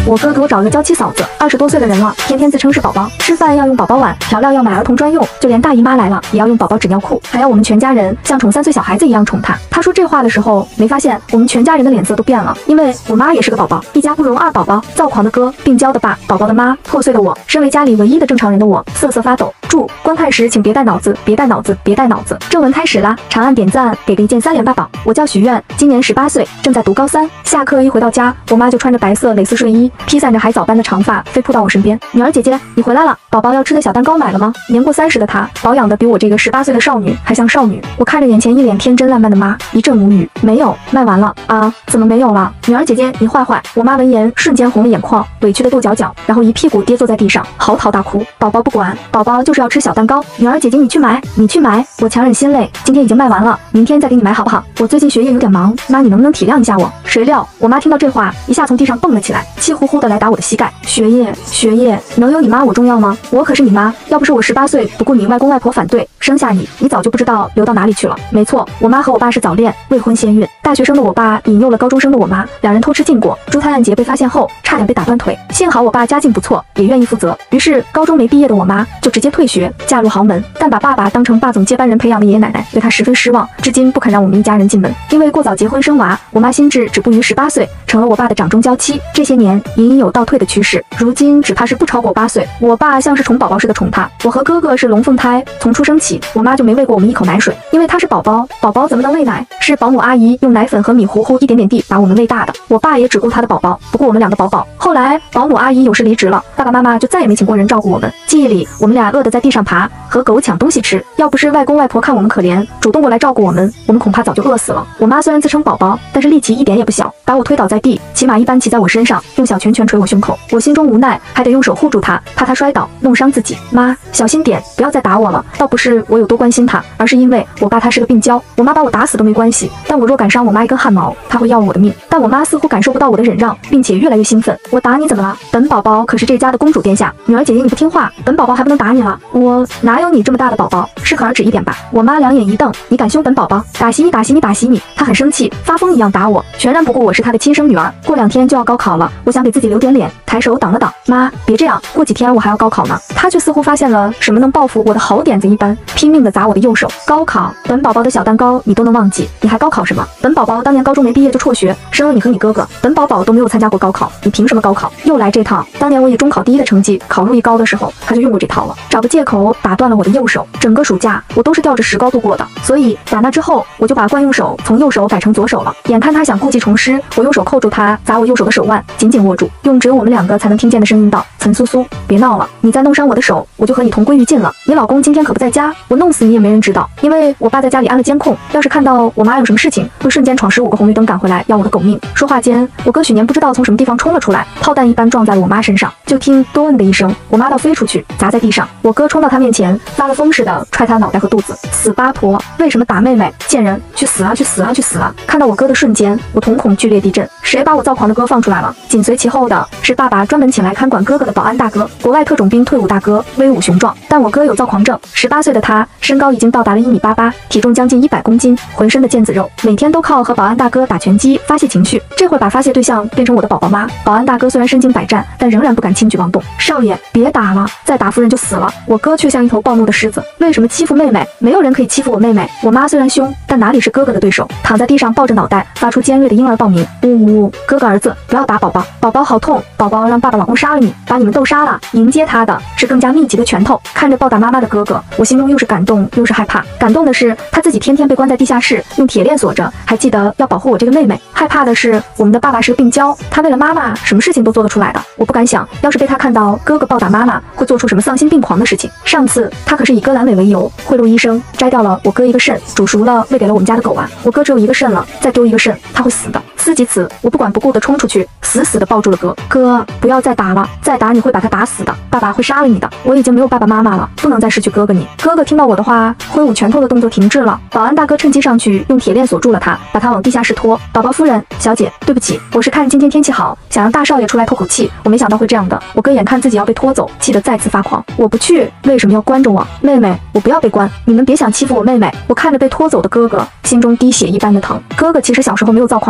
我哥给我找了个娇妻嫂子，20多岁的人了，天天自称是宝宝，吃饭要用宝宝碗，调料要买儿童专用，就连大姨妈来了也要用宝宝纸尿裤，还要我们全家人像宠3岁小孩子一样宠他。他说这话的时候，没发现我们全家人的脸色都变了，因为我妈也是个宝宝，一家不容2宝宝，躁狂的哥，病娇的爸，宝宝的妈，破碎的我，身为家里唯一的正常人的我，瑟瑟发抖。注：观看时请别带脑子，别带脑子，别带脑子。正文开始啦，长按点赞，给个一键3连吧宝。我叫许愿，今年18岁，正在读高3。下课一回到家，我妈就穿着白色蕾丝睡衣，披散着海藻般的长发，飞扑到我身边。女儿姐姐，你回来了，宝宝要吃的小蛋糕买了吗？年过30的她，保养的比我这个18岁的少女还像少女。我看着眼前一脸天真烂漫的妈，一阵无语。没有，卖完了啊？怎么没有了？女儿姐姐，你坏坏！我妈闻言瞬间红了眼眶，委屈的跺脚脚，然后一屁股跌坐在地上，嚎啕大哭。宝宝不管，宝宝就是要吃小蛋糕。女儿姐姐，你去买，你去买。我强忍心泪，今天已经卖完了，明天再给你买好不好？我最近学业有点忙，妈你能不能体谅一下我？谁料我妈听到这话，一下从地上蹦了起来，气呼呼的来打我的膝盖。学业能有你妈我重要吗？我可是你妈，要不是我18岁不顾你外公外婆反对生下你，你早就不知道流到哪里去了。没错，我妈和我爸是早恋，未婚先孕。大学生的我爸引诱了高中生的我妈，两人偷吃禁果。珠胎案节被发现后，差点被打断腿，幸好我爸家境不错，也愿意负责。于是高中没毕业的我妈就直接退学，嫁入豪门，但把爸爸当成霸总接班人培养的爷爷奶奶对她十分失望，至今不肯让我们一家人进门。因为过早结婚生娃，我妈心智止步于18岁，成了我爸的掌中娇妻。这些年隐隐有倒退的趋势，如今只怕是不超过8岁。我爸像是宠宝宝似的宠她。我和哥哥是龙凤胎，从出生起，我妈就没喂过我们一口奶水，因为她是宝宝，宝宝怎么能喂奶？是保姆阿姨用奶粉和米糊糊一点点地把我们喂大的。我爸也只顾他的宝宝，不顾我们2个宝宝。后来保姆阿姨有事离职了，爸爸妈妈就再也没请过人照顾我们。记忆里，我们俩饿得在地上爬，和狗抢东西吃。要不是外公外婆看我们可怜，主动过来照顾我们，我们恐怕早就饿死了。我妈虽然自称宝宝，但是力气一点也不小，把我推倒在地，骑马一般骑在我身上，用小拳拳捶我胸口。我心中无奈，还得用手护住她，怕她摔倒弄伤自己。妈，小心点，不要再打我了。倒不是我有多关心她，而是因为我爸他是个病娇，我妈把我打死都没关系，但我若敢伤我妈一根汗毛，她会要我的命。但我妈似乎感受不到我的忍让，并且越来越兴奋。我打你怎么了？本宝宝可是这家的公主殿下，女儿姐姐你不听话，本宝宝还不能打你了。我哪有你这么大的宝宝，适可而止一点吧。我妈两眼一瞪，你敢凶本宝宝？打死你打死你打死你！她很生气，发疯一样打我，全然不顾我是她的亲生女儿。过2天就要高考了，我想给自己留点脸，抬手挡了挡。妈，别这样，过几天我还要高考呢。她却似乎发现了什么能报复我的好点子一般，拼命的砸我的右手。高考，本宝宝的小蛋糕你都能忘记，你还高考什么？本宝宝当年高中没毕业就辍学，生了你和你哥哥，本宝宝都没有参加过高考，你凭什么高考？又来这套。当年我以中考第1的成绩考入艺高的时候，他就用过这套了，找个借口打断了我的右手。整个暑假我都是吊着石膏度过的，所以打那之后我就把惯用手从右手改成左手了。眼看他想故技重施，我用手扣住他砸我右手的手腕，紧紧握住，用只有我们2个才能听见的声音道：岑苏苏，别闹了，你再弄伤我的手，我就和你同归于尽了。你老公今天可不在家，我弄死你也没人知道，因为我爸在家里安了监控，要是看到我妈有什么事情，会瞬间闯15个红绿灯赶回来要我的狗命。说话间，我哥许年不知道从什么地方冲了出来，炮弹一般撞在了我妈身上，就听咚的一声，我妈倒飞出去，砸在地上。我哥冲到她面前，发了疯似的踹她脑袋和肚子，死八婆，为什么打妹妹？贱人，去死啊去死啊去死啊！看到我哥的瞬间，我瞳孔剧烈地震，谁把我躁狂的哥放出来了？紧随其后的是爸爸专门请来看管哥哥的保安大哥，国外特种兵退伍大哥，威武雄壮。但我哥有躁狂症，18岁的他身高已经到达了1.88米，体重将近100公斤，浑身的腱子肉，每天都靠和保安大哥打拳击发泄情绪。这会把发泄对象变成我的宝宝妈。保安大哥虽然身经百战，但仍然不敢轻举妄动。少爷，别打了，再打夫人就死了。我哥却像一头暴怒的狮子，为什么欺负妹妹？没有人可以欺负我妹妹。我妈虽然凶，但哪里是哥哥的对手？躺在地上抱着脑袋，发出尖锐的婴儿报鸣。呜呜呜！哥哥儿子，不要打宝宝，宝宝好痛！宝宝让爸爸老公杀了你，把你们都杀了。迎接他的是更加密集的拳头。看着暴打妈妈的哥哥，我心中又是感动又是害怕。感动的是他自己天天被关在地下室，用铁链锁着，还记得要保护我这个妹妹。害怕的是我们的爸爸是个病娇，他为了妈妈什么事情都做得出来的。我不敢想，要是被他看到哥哥暴打妈妈，会做出什么丧心病狂的事情。上次他可是以割阑尾为由贿赂医生，摘掉了我哥一个肾，煮熟了喂给了我们家的狗啊。我哥只有一个肾了，再丢一个肾，他会死的。思及此，我不管不顾地冲出去，死死地抱住了哥。哥，不要再打了，再打你会把他打死的，爸爸会杀了你的。我已经没有爸爸妈妈了，不能再失去哥哥你。哥哥听到我的话，挥舞拳头的动作停滞了。保安大哥趁机上去用铁链锁住了他，把他往地下室拖。宝宝夫人，小姐，对不起，我是看今天天气好，想让大少爷出来透口气，我没想到会这样的。我哥眼看自己要被拖走，气得再次发狂。我不去，为什么要关着我？妹妹，我不要被关，你们别想欺负我妹妹。我看着被拖走的哥哥，心中滴血一般的疼。哥哥其实小时候没有躁狂症的，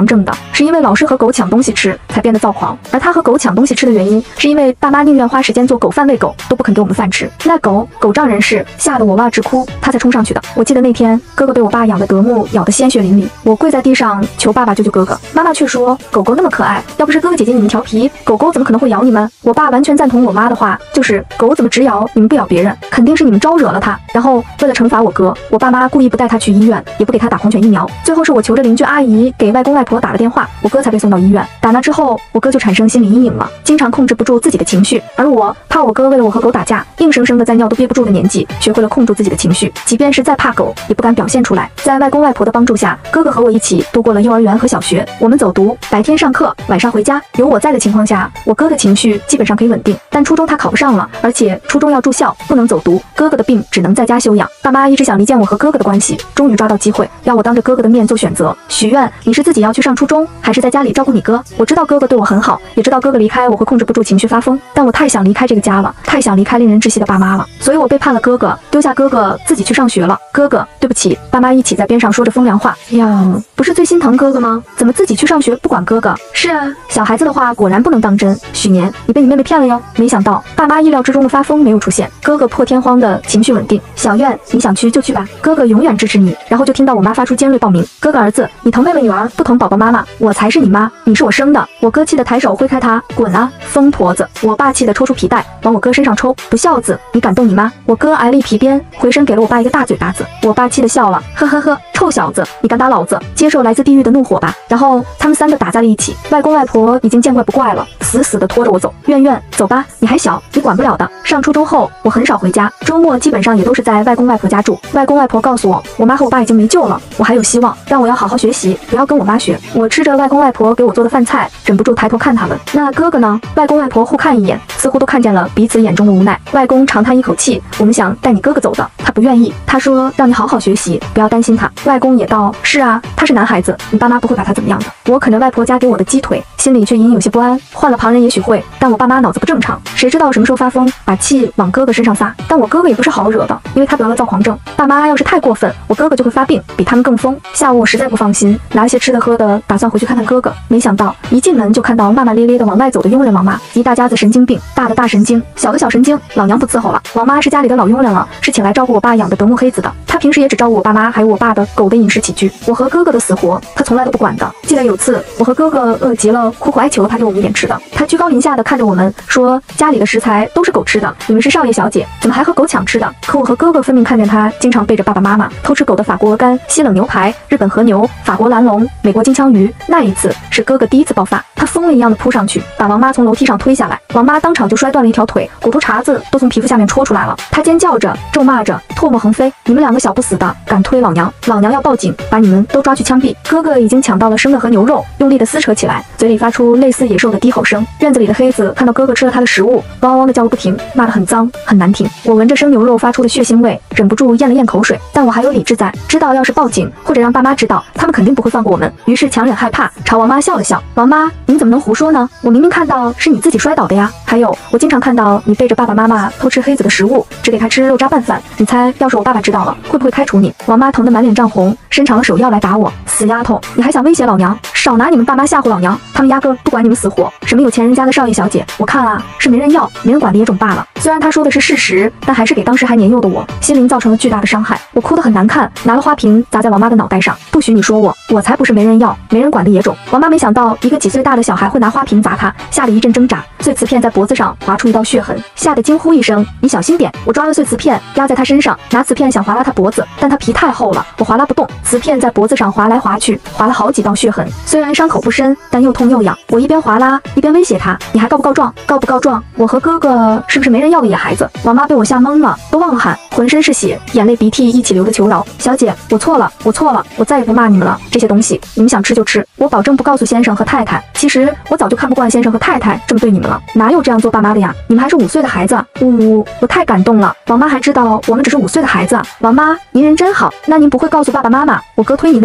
是因为老是和狗抢东西吃才变得躁狂，而他和狗抢东西吃的原因，是因为爸妈宁愿花时间做狗饭喂狗，都不肯给我们饭吃。那狗仗人势，吓得我哇直哭，他才冲上去的。我记得那天哥哥被我爸养的德牧咬得鲜血淋漓，我跪在地上求爸爸救救哥哥，妈妈却说狗狗那么可爱，要不是哥哥姐姐你们调皮，狗狗怎么可能会咬你们？我爸完全赞同我妈的话，就是狗怎么只咬你们不咬别人，肯定是你们招惹了它。然后为了惩罚我哥，我爸妈故意不带他去医院，也不给他打狂犬疫苗，最后是我求着邻居阿姨给外公外婆打了电话，我哥才被送到医院。打那之后，我哥就产生心理阴影了，经常控制不住自己的情绪，而我怕我哥为了我和狗打架，硬生生的在尿都憋不住的年纪，学会了控制自己的情绪，即便是再怕狗，也不敢表现出来。在外公外婆的帮助下，哥哥和我一起度过了幼儿园和小学，我们走读，白天上课，晚上回家。有我在的情况下，我哥的情绪基本上可以稳定。但初中他考不上了，而且初中要住校，不能走读，哥哥的病只能在家休养。爸妈一直想离间我和哥哥的关系，终于抓到机会，要我当着哥哥的面做选择，许愿你是自己要去上初中，还是在家里照顾你哥？我知道哥哥对我很好，也知道哥哥离开我会控制不住情绪发疯，但我太想离开这个家了，太想离开令人窒息的爸妈了，所以我背叛了哥哥，丢下哥哥自己去上学了。哥哥，对不起。爸妈一起在边上说着风凉话。呀，不是最心疼哥哥吗？怎么自己去上学不管哥哥？是啊，小孩子的话果然不能当真。许年，你被你妹妹骗了哟。没想到爸妈意料之中的发疯没有出现，哥哥破天荒的情绪稳定。小苑，你想去就去吧，哥哥永远支持你。然后就听到我妈发出尖锐报名：哥哥儿子，你疼妹妹女儿，不疼宝宝妈妈，我才是你妈，你是我生的。我哥气得抬手挥开他，滚啊，疯婆子！我爸气得抽出皮带往我哥身上抽，不孝子，你敢动你妈？我哥挨了一皮鞭，回身给了我爸一个大嘴巴子。我爸气得笑了，呵呵呵，臭小子，你敢打老子，接受来自地狱的怒火吧。然后他们三个打在了一起，外公外婆已经见怪不怪了，死死地拖着我走。苑苑，走吧，你还小，你管不了的。上初中后，我很少回家，周末基本上也都是在外公外婆家住。外公外婆告诉我，我妈和我爸已经没救了，我还有希望，让我要好好学习，不要跟我妈学。我吃着外公外婆给我做的饭菜，忍不住抬头看他们。那哥哥呢？外公外婆互看一眼，似乎都看见了彼此眼中的无奈。外公长叹一口气，我们想带你哥哥走的，他不愿意，他说让你好好学习，不要担心他。外公也道，是啊，他是男孩子，你爸妈不会把他怎么样的。我啃着外婆家给我的鸡腿，心里却隐隐有些不安。换了旁人也许会，但我爸妈脑子不正常，谁知道什么时候发疯，把气往哥哥身上撒。但我哥哥也不是好惹的，因为他得了躁狂症。爸妈要是太过分，我哥哥就会发病，比他们更疯。下午我实在不放心，拿了些吃的喝的，打算回去看看哥哥。没想到一进门就看到骂骂咧咧的往外走的佣人王妈，一大家子神经病，大的大神经，小的小神经，老娘不伺候了。王妈是家里的老佣人了，是请来照顾我爸养的德牧黑子的。她平时也只照顾我爸妈还有我爸的狗的饮食起居，我和哥哥的死活她从来都不管的。记得有次我和哥哥饿极了，苦苦哀求他给我们点吃的，他居高临下的看着我们说，家里的食材都是狗吃的，你们是少爷小姐，怎么还和狗抢吃的？可我和哥哥分明看见他经常背着爸爸妈妈偷吃狗的法国鹅肝、西冷牛排、日本和牛、法国蓝龙、美国金枪鱼。那一次是哥哥第一次爆发，他疯了一样的扑上去，把王妈从楼梯上推下来，王妈当场就摔断了一条腿，骨头碴子都从皮肤下面戳出来了。他尖叫着咒骂着，唾沫横飞，你们两个小不死的，敢推老娘，老娘要报警，把你们都抓去枪毙。哥哥已经抢到了生的和牛肉，用力的撕扯起来，嘴里发出类似野兽的低吼声。院子里的黑子看到哥哥吃了他的食物，汪汪的叫个不停，骂得很脏很难听。我闻着生牛肉发出的血腥味，忍不住咽了咽口水，但我还有理智在，知道要是报警或者让爸妈知道，他们肯定不会放过我们，于是强忍害怕，朝王妈笑了笑。王妈，您怎么能胡说呢？我明明看到是你自己摔倒的呀。还有，我经常看到你背着爸爸妈妈偷吃黑子的食物，只给他吃肉渣拌饭。你猜，要是我爸爸知道了，会不会开除你？王妈疼得满脸涨红，伸长了手要来打我。死丫头，你还想威胁老娘？少拿你们爸妈吓唬老娘，他们压根不管你们死活。什么有钱人家的少爷小姐，我看啊是没人要，没人管的野种罢了。虽然他说的是事实，但还是给当时还年幼的我心灵造成了巨大的伤害。我哭得很难看，拿了花瓶砸在王妈的脑袋上。不许你说我才不是没人要、没人管的野种。王妈没想到一个几岁大的小孩会拿花瓶砸她，吓得一阵挣扎，碎瓷片在脖子上划出一道血痕，吓得惊呼一声：“你小心点！”我抓了碎瓷片压在他身上，拿瓷片想划拉他脖子，但他皮太厚了，我划拉不动。瓷片在脖子上划来划去，划了好几道血痕。虽然伤口不深，但又痛又痒。我一边划拉一边威胁他：“你还告不告状？告不告状？我和哥哥是不是没人要的野孩子？”王妈被我吓懵了，都忘了喊，浑身是血，眼泪鼻涕一起流着求饶：“小姐，我错了，我错了，我再也不骂你们了。这些东西你们想吃就吃，我保证不告诉先生和太太。其实我早就看不惯先生和太太这么对你们了，哪有这样做爸妈的呀？你们还是5岁的孩子。”我太感动了。王妈还知道我们只是5岁的孩子。王妈，您人真好。那您不会告诉爸爸妈妈我哥推您的事情吧？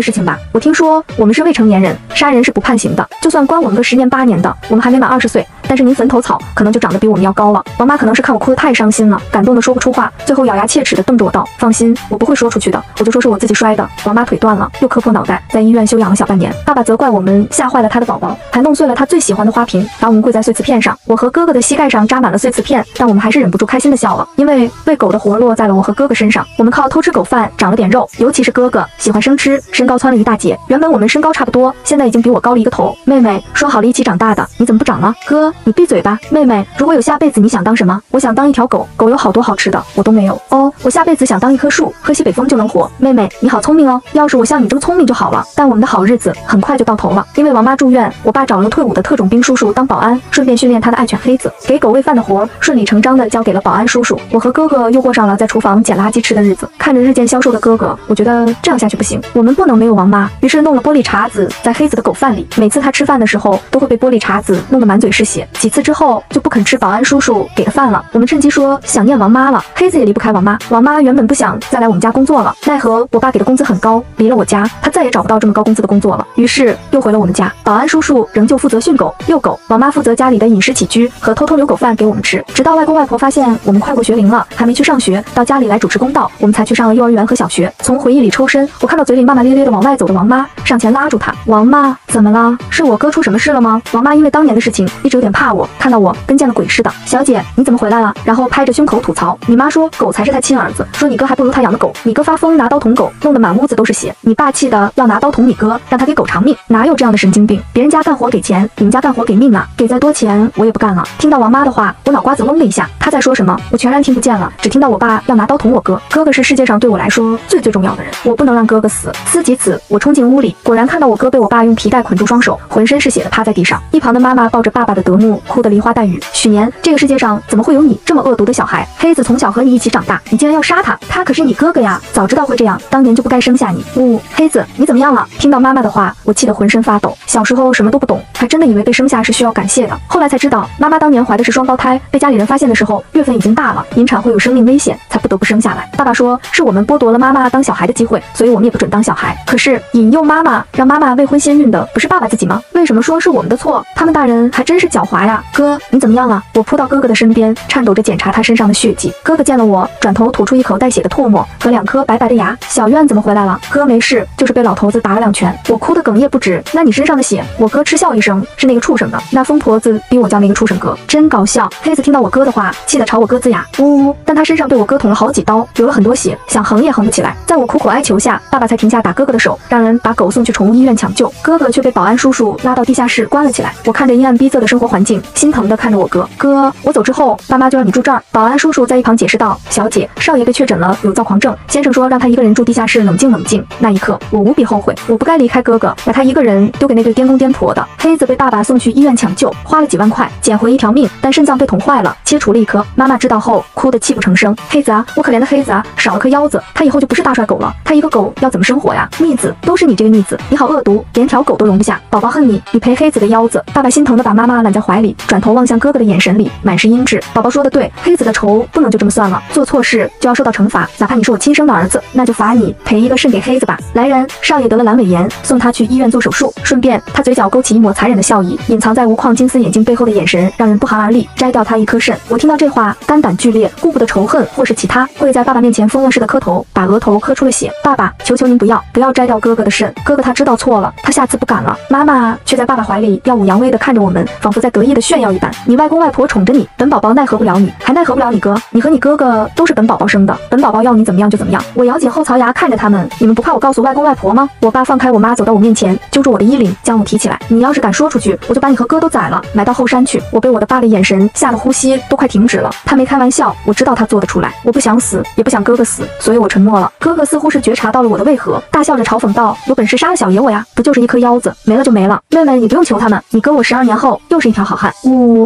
我听说我们是未成年人，杀人是不判刑的，就算关我们个10年8年的，我们还没满20岁。但是您坟头草可能就长得比我们要高了。王妈可能是看我哭得太伤心了，感动得说不出话，最后咬牙切齿地瞪着我道：放心，我不会说出去的，我就说是我自己摔的。王妈腿断了，又磕破脑袋，在医院休养了小半年。爸爸责怪我们吓坏了他的宝宝，还弄碎了他最喜欢的花瓶，把我们跪在碎瓷片上。我和哥哥的膝盖上扎满了碎瓷片，但我们还是忍不住开心地笑了，因为喂狗的活落在了我和哥哥身上。我们靠偷吃狗饭长了点肉，尤其是哥哥喜欢生吃，身高蹿了一大截。原本我们身高差不多，现在已经比我高了1个头。妹妹说好了一起长大的，你怎么不长了？哥，你闭嘴吧。妹妹，如果有下辈子，你想当什么？我想当一条狗，狗有好多好吃的，我都没有。哦，我下辈子想当一棵树，喝西北风就能活。妹妹，你好聪明哦，要是我像你这么聪明就好了。但我们的好日子很快就到头了，因为王妈住院，我爸找了个退伍的特种兵叔叔当保安，顺便训练他的爱犬黑子，给狗喂饭的活顺理成章的交给了保安叔叔。我和哥哥又过上了在厨房捡垃圾吃的日子。看着日渐消瘦的哥哥，我觉得这样下去不行，我们不能没有王妈，于是弄了玻璃碴子在黑子的狗饭里，每次他吃饭的时候都会被玻璃碴子弄得满嘴是血，几次之后就不肯吃保安叔叔给的饭了。我们趁机说想念王妈了，黑子也离不开王妈。王妈原本不想再来我们家工作了，奈何我爸给的工资很高，离了我家，他再也找不到这么高工资的工作了，于是又回了我们家。保安叔叔仍旧负责训狗、遛狗，王妈负责家里的饮食起居和偷偷留狗饭给我们吃。直到外公外婆发现我们快过学龄了，还没去上学，到家里来主持公道，我们才去上了幼儿园和小学。从回忆里抽身，我看到嘴里骂骂咧咧的往外走的王妈，上前拉住她。王妈，怎么了？是我哥出什么事了吗？王妈因为当年的事情一直有点怕我，看到我跟见了鬼似的。小姐，你怎么回来了？然后拍着胸口吐槽，你妈说狗才是她亲儿子，说你哥还不如他养的狗。你哥发疯拿刀捅狗，弄得满屋子都是血。你爸气的要拿刀捅你哥，让他给狗偿命。哪有这样的神经病？别人家干活给钱，你们家干活给命啊！给再多钱我也不干了。听到王妈的话，我脑瓜子嗡了一下，她在说什么我全然听不见了，只听到我爸要拿刀捅我哥。哥哥是世界上对我来说最重要的人，我不能让哥哥死。思及此，我冲进屋里，果然看到我哥被我爸用皮带捆住双手，浑身是血的趴在地上。一旁的妈妈抱着爸爸的德牧，哭得梨花带雨。许年，这个世界上怎么会有你这么恶毒的小孩？黑子从小和你一起长大，你竟然要杀他？他可是你哥哥呀！早知道会这样，当年就不该生下你。黑子，你怎么样了？听到妈妈的话，我气得浑身发抖。小时候什么都不懂，还真的以为被生下是需要感谢的。后来才知道，妈妈当年怀的是双胞胎，被家里人发现的时候，月份已经大了，引产会有生命危险，才不得不生下来。爸爸说是我们剥夺了妈妈当小孩的机会，所以我们也不准当小孩。可是引诱妈妈，让妈妈未婚先孕的不是爸爸自己吗？为什么说是我们的错？他们大人还真是狡猾呀！哥，你怎么样了？我扑到哥哥的身边，颤抖着检查他身上的血迹。哥哥见了我，转头吐出一口带血的唾沫和2颗白白的牙。小院怎么回来了？哥没事，就是被老头子打了2拳。我哭得哽咽不止。那你身上的血？我哥嗤笑一声，是那个畜生的。那疯婆子逼我叫那个畜生哥，真搞笑。黑子听到我哥的话，气得朝我哥龇牙，呜呜。但他身上被我哥捅了好几刀，流了很多血，想横也横不起来。在我苦苦哀求下，爸爸才停下打哥哥的手，让人把狗送去宠物医院抢救。哥哥却被保安叔叔拉到地下室关了起来。我看着阴暗逼仄的生活环境，心疼地看着我哥。哥，我走之后，爸妈就让你住这儿。保安叔叔在一旁解释道：小姐，少爷被确诊了有躁狂症，先生说让他一个人住地下室冷静冷静。那一刻，我无比后悔，我不该离开哥哥，把他一个人丢给那对颠公颠婆的。黑子被爸爸送去医院抢救，花了几万块，捡回一条命，但肾脏被捅坏了，切除了1颗。妈妈知道后，哭得泣不成声。黑子啊，我可怜的黑子啊，少了颗腰子，他以后就不是大帅狗了。他一个狗要怎么生活呀？逆子，都是你这个逆子，你好恶毒，连条狗都容不下。宝宝恨你，你赔黑子的腰子。爸爸心疼地把妈妈揽在怀里，转头望向哥哥的眼神里满是阴鸷。宝宝说的对，黑子的仇不能就这么算了，做错事就要受到惩罚，哪怕你是我亲生的儿子，那就罚你赔1个肾给黑子吧。来人，少爷得了阑尾炎，送他去医院做手术。顺便，他嘴角勾起一抹残忍的笑意，隐藏在无框金丝眼镜背后的眼神让人不寒而栗。摘掉他1颗肾。我听到这话，肝胆俱裂，顾不得仇恨或是其他，跪在爸爸面前疯了似的磕头，把额头磕出了血。爸爸，求求您不要摘掉哥哥的肾。哥哥他知道错了，他下次不敢了。妈妈却在爸爸怀里耀武扬威地看着我们，仿佛在得意地炫耀一般。你外公外婆宠着你，本宝宝奈何不了你，还奈何不了你哥？你和你哥哥都是本宝宝生的，本宝宝要你怎么样就怎么样。我咬紧后槽牙看着他们，你们不怕我告诉外公外婆吗？我爸放开我妈，走到我面前，揪住我的衣领，将我提起来。你要是敢说出去，我就把你和哥都宰了，埋到后山去。我被我的爸的眼神吓得呼吸都快停止了。他没开玩笑，我知道他做得出来。我不想死，也不想哥哥死，所以我沉默了。哥哥似乎是觉察到了我的为何，大笑着嘲讽道：有本事杀了小爷我呀，不就是1颗腰子，没了就没了。妹妹，你不用求他们，你哥我12年后又是一条好汉。呜，好汉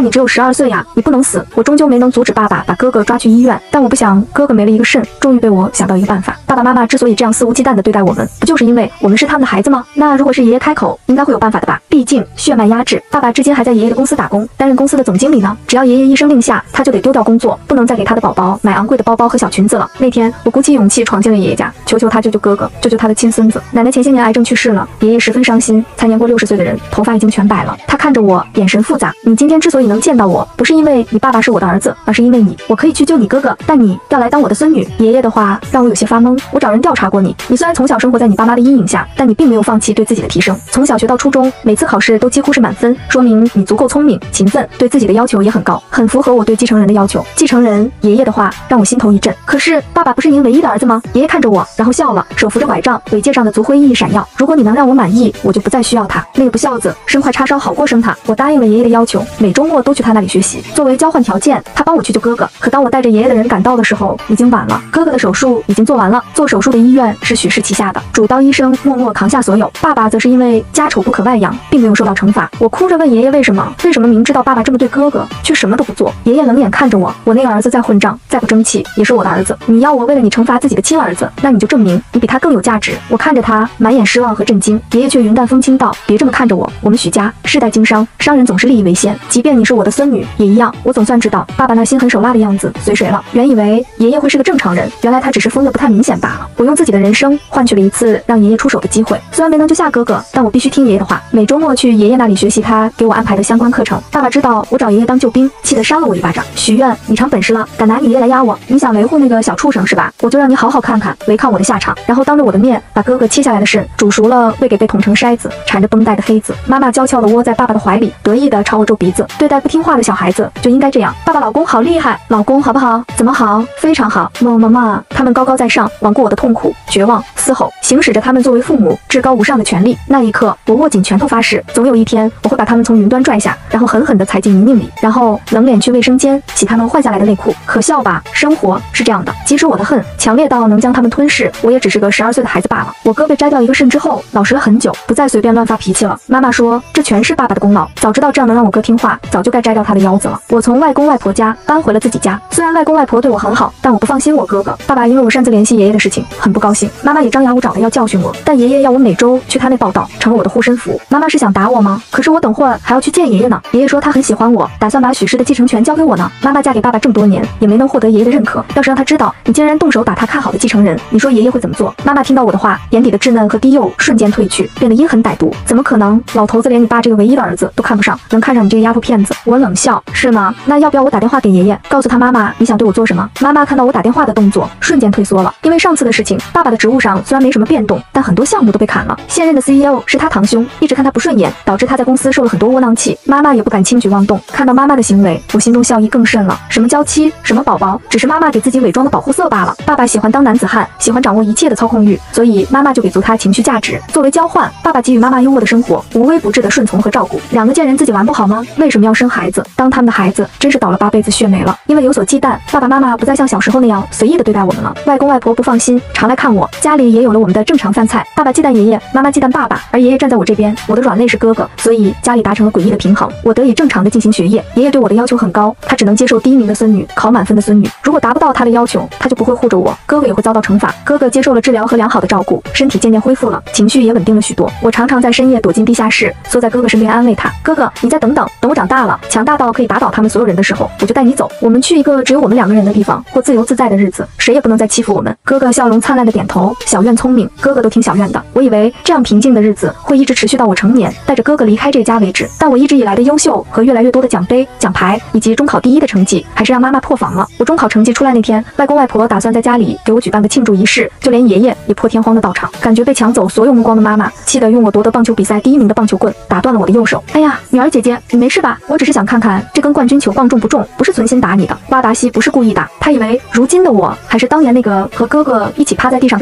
但你只有12岁呀，你不能死。我终究没能阻止爸爸把哥哥抓去医院，但我不想哥哥没了一个肾。终于被我想到一个办法，爸爸妈妈之所以这样肆无忌惮地对待我们，不就是因为我们是他们的孩子吗？那如果是爷爷开口，应该会有办法的吧？毕竟血脉压制，爸爸至今还在爷爷的公司打工，担任公司的总经理呢。只要爷爷一声令下，他就得丢掉工作，不能再给他的宝宝买昂贵的包包和小裙子了。那天我鼓起勇气闯进了爷爷家，求求他救救哥哥，救救他的亲孙子。奶奶前些年癌症去世了，爷爷十分伤心，才年过60岁的人，头发已经全白了。他看着我，眼神复杂。你今天之所以能见到我，不是因为你爸爸是我的儿子，而是因为你，我可以去救你哥哥，但你要来当我的孙女。爷爷的话让我有些发懵。我找人调查过你，你虽然从小生活在你爸妈的阴影下，但你并没有放弃对自己的提升。从小学到初中，每次考试都几乎是满分，说明你足够聪明、勤奋，对自己的要求也很高，很符合我对继承人的要求。继承人，爷爷的话让我心头一震。可是爸爸不是您唯一的儿子吗？爷爷看着我，然后笑了，手扶着拐杖，尾戒上的族徽熠熠闪耀。如果你能让我满意，我就不再需要他。那个不孝子，生块叉烧好过生他。我答应了爷爷的要求，每周末都去他那里学习。作为交换条件，他帮我去救哥哥。可当我带着爷爷的人赶到的时候，已经晚了。哥哥的手术已经做完了，做手术的医院是许氏旗下的，主刀医生默默扛下所有。爸爸则是因为家丑不可外扬，并没有受到惩罚。我哭着问爷爷为什么明知道爸爸这么对哥哥，却什么都不做？爷爷冷眼看着我，我那个儿子再混账，再不争气，也是我的儿子。你要我为了你惩罚自己的亲儿子，那你就证明你比他更有价值。我看着他，满眼失望和震惊。爷爷却云淡风轻道：别这么看着我，我们许家世代经商，商人总是利益为先，即便你是我的孙女也一样。我总算知道爸爸那心狠手辣的样子随谁了。原以为爷爷会是个正常人，原来他只是疯得不太明显罢了。我用自己的人生换取了一次让爷爷出手的机会，虽然没能救下哥哥，但我必须听爷爷的话，每周末去爷爷那里学习他给我安排的相关课程。爸爸知道我找爷爷当救兵，气得扇了我一巴掌。许愿，你尝本事了，敢拿你爷爷来压我？你想维护那个小畜生是吧？我就让你好好看看违抗我的下场。然后当着我的面把哥哥切下来的肾煮熟了，喂给被捅成筛子、缠着绷带的黑子。妈妈娇俏地窝在爸爸的怀里，得意地朝我皱鼻子。对待不听话的小孩子就应该这样。爸爸老公好厉害，老公好不好？怎么好？非常好。妈，他们高高在上，罔顾我的痛苦、绝望、嘶吼，行使着他们作为父母至高无上的权利。那一刻，我握紧拳头发誓，总有一天我会把他们从云端拽下，然后狠狠地踩进泥泞里，然后冷脸去卫生间洗他们换下来的内裤。可笑吧？生活是这样的，即使我的恨强烈到能将他们吞噬，我也只是个12岁的孩子罢了。我哥被摘掉一个肾之后，老实了很久，不再随便乱发脾气了。妈妈说，这全是爸爸的功劳，早知道这样能让我哥听话，早就该摘掉他的腰子了。我从外公外婆家搬回了自己家，虽然外公外婆对我很好，但我不放心我哥哥。爸爸因为我擅自联系爷爷的事情很不高兴，妈妈也张牙舞爪的要教训我，但爷爷要我每周去他那报道，成了我的护身符。妈妈是想打我吗？可是我等会儿还要去见爷爷呢。爷爷说他很喜欢我，打算把许氏的继承权交给我呢。妈妈嫁给爸爸这么多年，也没能获得爷爷的认可，要是让他知道你竟然动手打他看好的继承人，你说爷爷会怎么做？妈妈听到我的话，眼底的稚嫩和低幼瞬间褪去，变得阴狠歹毒。怎么可能？老头子连你爸这个唯一的儿子都看不上，能看上你这个丫头片子？我冷笑，是吗？那要不要我打电话给爷爷，告诉他妈妈你想对我做什么？妈妈看到我打电话的动作，瞬间退缩了。因为上次的事情，爸爸的职务上虽然没什么变动，但很多项目都被砍了。现任的 CEO 是他堂兄，一直看他不顺眼，导致他在公司受了很多窝囊气。妈妈也不敢轻举妄动。看到妈妈的行为，我心中笑意更甚了。什么娇妻，什么宝宝，只是妈妈给自己伪装的保护色罢了。爸爸喜欢当男子汉，喜欢掌握一切的操控欲，所以妈妈就给足他情绪价值。作为交换，爸爸给予妈妈优渥的生活，无微不至的顺从和照顾。两个贱人自己玩不好吗？为什么要生孩子？当他们的孩子真是倒了8辈子血霉了。因为有所忌惮，爸爸妈妈不再像小时候那样随意的对待我们了。外公外婆不放心，常来看我，家里也有了我们的正常饭菜。爸爸忌惮爷爷，妈妈忌惮爸爸，而爷爷站在我这边，我的软肋是哥哥，所以家里达成了诡异的平衡，我得以正常的进行学业。爷爷对我的要求很高，他只能接受第1名的孙女，考满分的孙女。如果达不到他的要求，他就不会护着我，哥哥也会遭到惩罚。哥哥接受了治疗和良好的照顾，身体渐渐恢复了，情绪也稳定了许多。我常常在深夜躲进地下室，缩在哥哥身边安慰他：哥哥，你再等等，等我长大了，强大到可以打倒他们所有人的时候，我就带你走，我们去一个只有我们2个人的地方，过自由自在的日子，谁也不能再欺负我们。哥哥笑容灿烂的点头，小院聪明，哥哥都听小院的。我以为这样平静的日子会一直持续到我成年，带着哥哥离开这家为止。但我一直以来的优秀和越来越多的奖杯、奖牌，以及中考第1的成绩，还是让妈妈破防了。我中考成绩出来那天，外公外婆打算在家里给我举办个庆祝仪式，就连爷爷也破天荒的到场。感觉被抢走所有目光的妈妈，气得用我夺得棒球比赛第1名的棒球棍打断了我的右手。哎呀，女儿姐姐，你没事吧？我只是想看看这根冠军球棒重不重，不是存心打你的。哇达西不是故意打，他以为如今的我还是当年那个和哥哥一起趴在地上跟抢饭吃。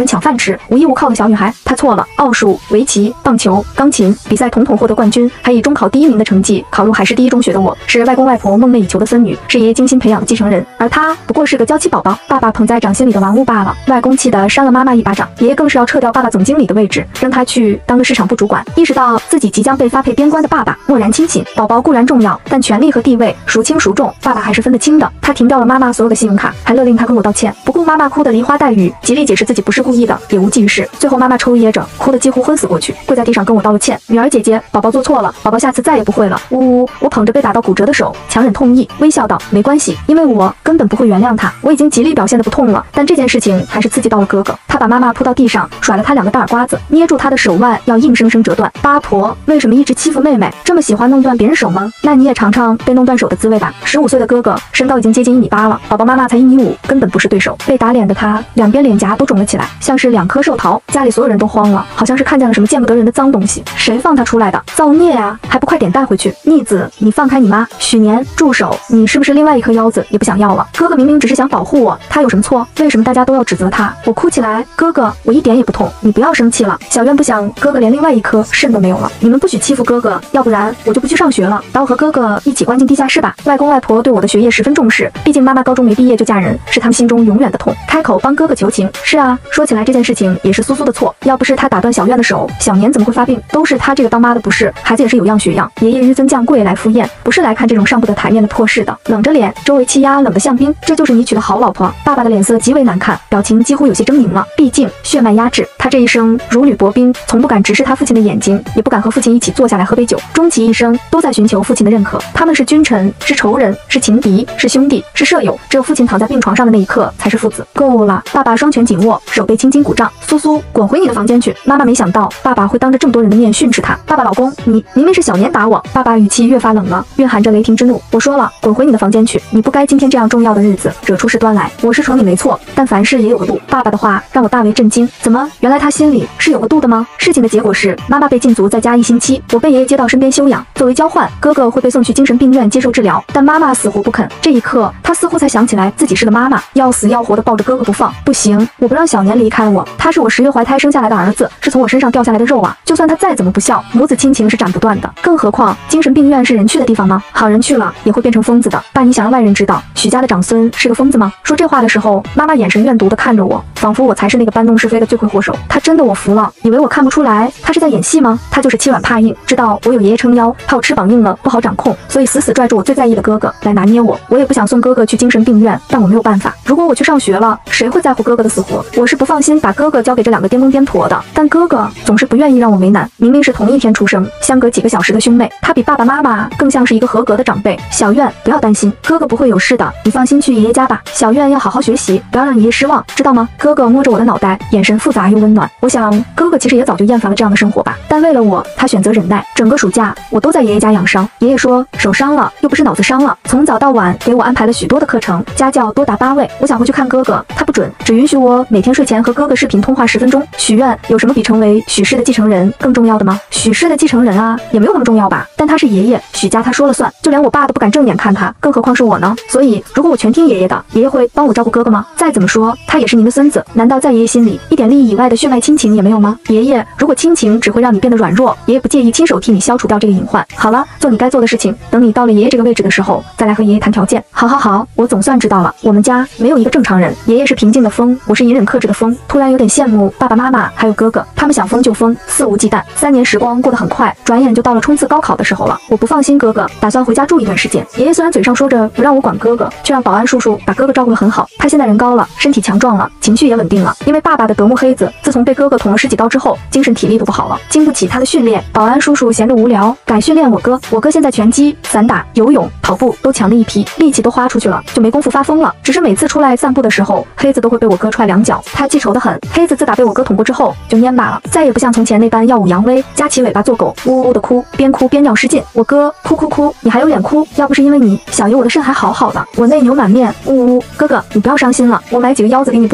是无依无靠的小女孩，她错了。奥数、围棋、棒球、钢琴比赛统统获得冠军，还以中考第1名的成绩考入海市第1中学的我，是外公外婆梦寐以求的孙女，是爷爷精心培养的继承人，而她不过是个娇妻宝宝，爸爸捧在掌心里的玩物罢了。外公气得扇了妈妈一巴掌，爷爷更是要撤掉爸爸总经理的位置，让他去当个市场部主管。意识到自己即将被发配边关的爸爸漠然清醒，宝宝固然重要，但权力和地位孰轻孰重，爸爸还是分得清的。他停掉了妈妈所有的信用卡，还勒令她跟我道歉，不顾妈妈哭得梨花带雨，极力解释自己不是故意的，也无济于事。最后妈妈抽噎着，哭得几乎昏死过去，跪在地上跟我道了歉：“女儿姐姐，宝宝做错了，宝宝下次再也不会了。”呜呜，我捧着被打到骨折的手，强忍痛意，微笑道：“没关系，因为我根本不会原谅他。我已经极力表现得不痛了，但这件事情还是刺激到了哥哥。”他把妈妈扑到地上，甩了她2个大耳刮子，捏住她的手腕要硬生生折断。八婆为什么一直欺负妹妹？这么喜欢弄断别人手吗？那你也尝尝被弄断手的滋味吧。15岁的哥哥身高已经接近1米8了，宝宝妈妈才1米5，根本不是对手。被打脸的他两边脸颊都肿了起来，像是2颗寿桃。家里所有人都慌了，好像是看见了什么见不得人的脏东西。谁放他出来的？造孽啊！还不快点带回去！逆子，你放开你妈！许年，住手！你是不是另外一颗腰子也不想要了？哥哥明明只是想保护我，他有什么错？为什么大家都要指责他？我哭起来，哥哥，我一点也不痛，你不要生气了。小院不想哥哥连另外一颗肾都没有了，你们不许欺负哥哥，要不然我就不去上学了，把我和哥哥一起关进地下室吧。外公外婆对我的学业十分重视，毕竟妈妈高中没毕业就嫁人，是他们心中永远的痛。开口帮哥哥求情。是啊，说起来这件事情也是苏苏的错，要不是他打断小院的手，小年怎么会发病？都是他这个当妈的不是，孩子也是有样学样。爷爷纡尊降贵来赴宴，不是来看这种上不得台面的破事的。冷着脸，周围气压冷得像冰，这就是你娶的好老婆。爸爸的脸色极为难看，表情几乎有些狰狞了，毕竟血脉压制，他这一生如履薄冰，从不敢直视他父亲的眼睛，也不敢和父亲一起坐下来喝杯酒，终其一生都在寻求父亲的认可。他们是君臣，是仇人，是情敌，是兄弟，是舍友，只有父亲躺在病床上的那一刻才是父子。够了！爸爸双拳紧握，手背青筋鼓胀。苏苏，滚回你的房间去！妈妈没想到爸爸会当着这么多人的面训斥他。爸爸，老公，你明明是小年打我。爸爸语气越发冷了，蕴含着雷霆之怒。我说了，滚回你的房间去！你不该今天这样重要的日子惹出事端来。我是宠你没错，但凡事也有个度。爸爸的话让我大为震惊，怎么，原来他心里是有个度的吗？事情的结果是，妈妈被禁足在家1星期，我被爷爷接到身边休养。作为交换，哥哥会被送去精神病院接受治疗，但妈妈死活不肯。这一刻，他似乎才想起来自己是个妈妈，要死要活的抱着哥哥不放。不行，我不让小年离开我，他是我10月怀胎生下来的儿子，是从我身上掉下来的肉啊！就算他再怎么不孝，母子亲情是斩不断的。更何况精神病院是人去的地方吗？好人去了也会变成疯子的。爸，你想让外人知道许家的长孙是个疯子吗？说这话的时候，妈妈眼神怨毒的看着我，仿佛我才是那个搬弄是非的罪魁祸首。他真的我服了，以为我看不出来他是在演戏吗？他就是欺软怕硬，知道我有爷爷撑腰，怕我翅膀硬了不好掌控，所以死死拽住我最在意的哥哥来拿捏我。我也不想送哥哥去精神病院，但我没有办法。如果我去上学了，谁会在乎哥哥的死活？我是不放心把哥哥交给这2个颠公颠婆的，但哥哥总是不愿意让我为难。明明是同一天出生，相隔几个小时的兄妹，他比爸爸妈妈更像是一个合格的长辈。小院，不要担心，哥哥不会有事的，你放心去爷爷家吧。小院要好好学习，不要让爷爷失望，知道吗？哥哥摸着我的脑袋，眼神复杂又温暖。我想哥哥其实也早就厌烦了这样的生活吧，但为了我，他选择忍耐。整个暑假我都在爷爷家养伤，爷爷说手伤了又不是脑子伤了，从早到晚给我安排了许多的课程，家教多达8位。我想回去看哥哥，他不准，只允许我每天睡前和哥哥视频通话10分钟。许愿有什么比成为许氏的继承人更重要的吗？许氏的继承人啊，也没有那么重要吧，但他是爷爷，许家他说了算，就连我爸都不敢正眼看他，更何况是我呢？所以如果我全听爷爷的，爷爷会帮我照顾哥哥吗？再怎么说他也是您的孙子，难道在爷爷心里一点利益以外的血脉亲情也没有吗？爷爷，如果亲情只会让你变得软弱，爷爷不介意亲手替你消除掉这个隐患。好了，做你该做的事情，等你到了爷爷这个位置的时候，再来和爷爷谈条件。好好好，我总算知道了，我们家没有一个正常人，爷爷是平静的风，我是隐忍克制的风。突然有点羡慕爸爸妈妈还有哥哥，他们想疯就疯，肆无忌惮。3年时光过得很快，转眼就到了冲刺高考的时候了。我不放心哥哥，打算回家住一段时间。爷爷虽然嘴上说着不让我管哥哥，却让保安叔叔把哥哥照顾得很好。他现在人高了，身体强壮了，情绪也稳定了。因为爸爸的德牧黑子，自从被哥哥捅了10几刀之后，精神体力都不好了，经不起他的训练。保安叔叔闲着无聊，改训练我哥。我哥现在拳击、散打、游泳、跑步都强的一批，力气都花出去了，就没工夫发疯了。只是每次出来散步的时候，黑子都会被我哥踹2脚，他记仇得很。黑子自打被我哥捅过之后，就蔫巴了，再也不像从前那般耀武扬威，夹起尾巴做狗，呜呜的哭，边哭边尿失禁。我哥哭哭哭，你还有脸哭？要不是因为你，小爷我的肾还好好的。我内牛满面，呜呜，哥哥你不要伤心了，我买几个腰子给你补补，都说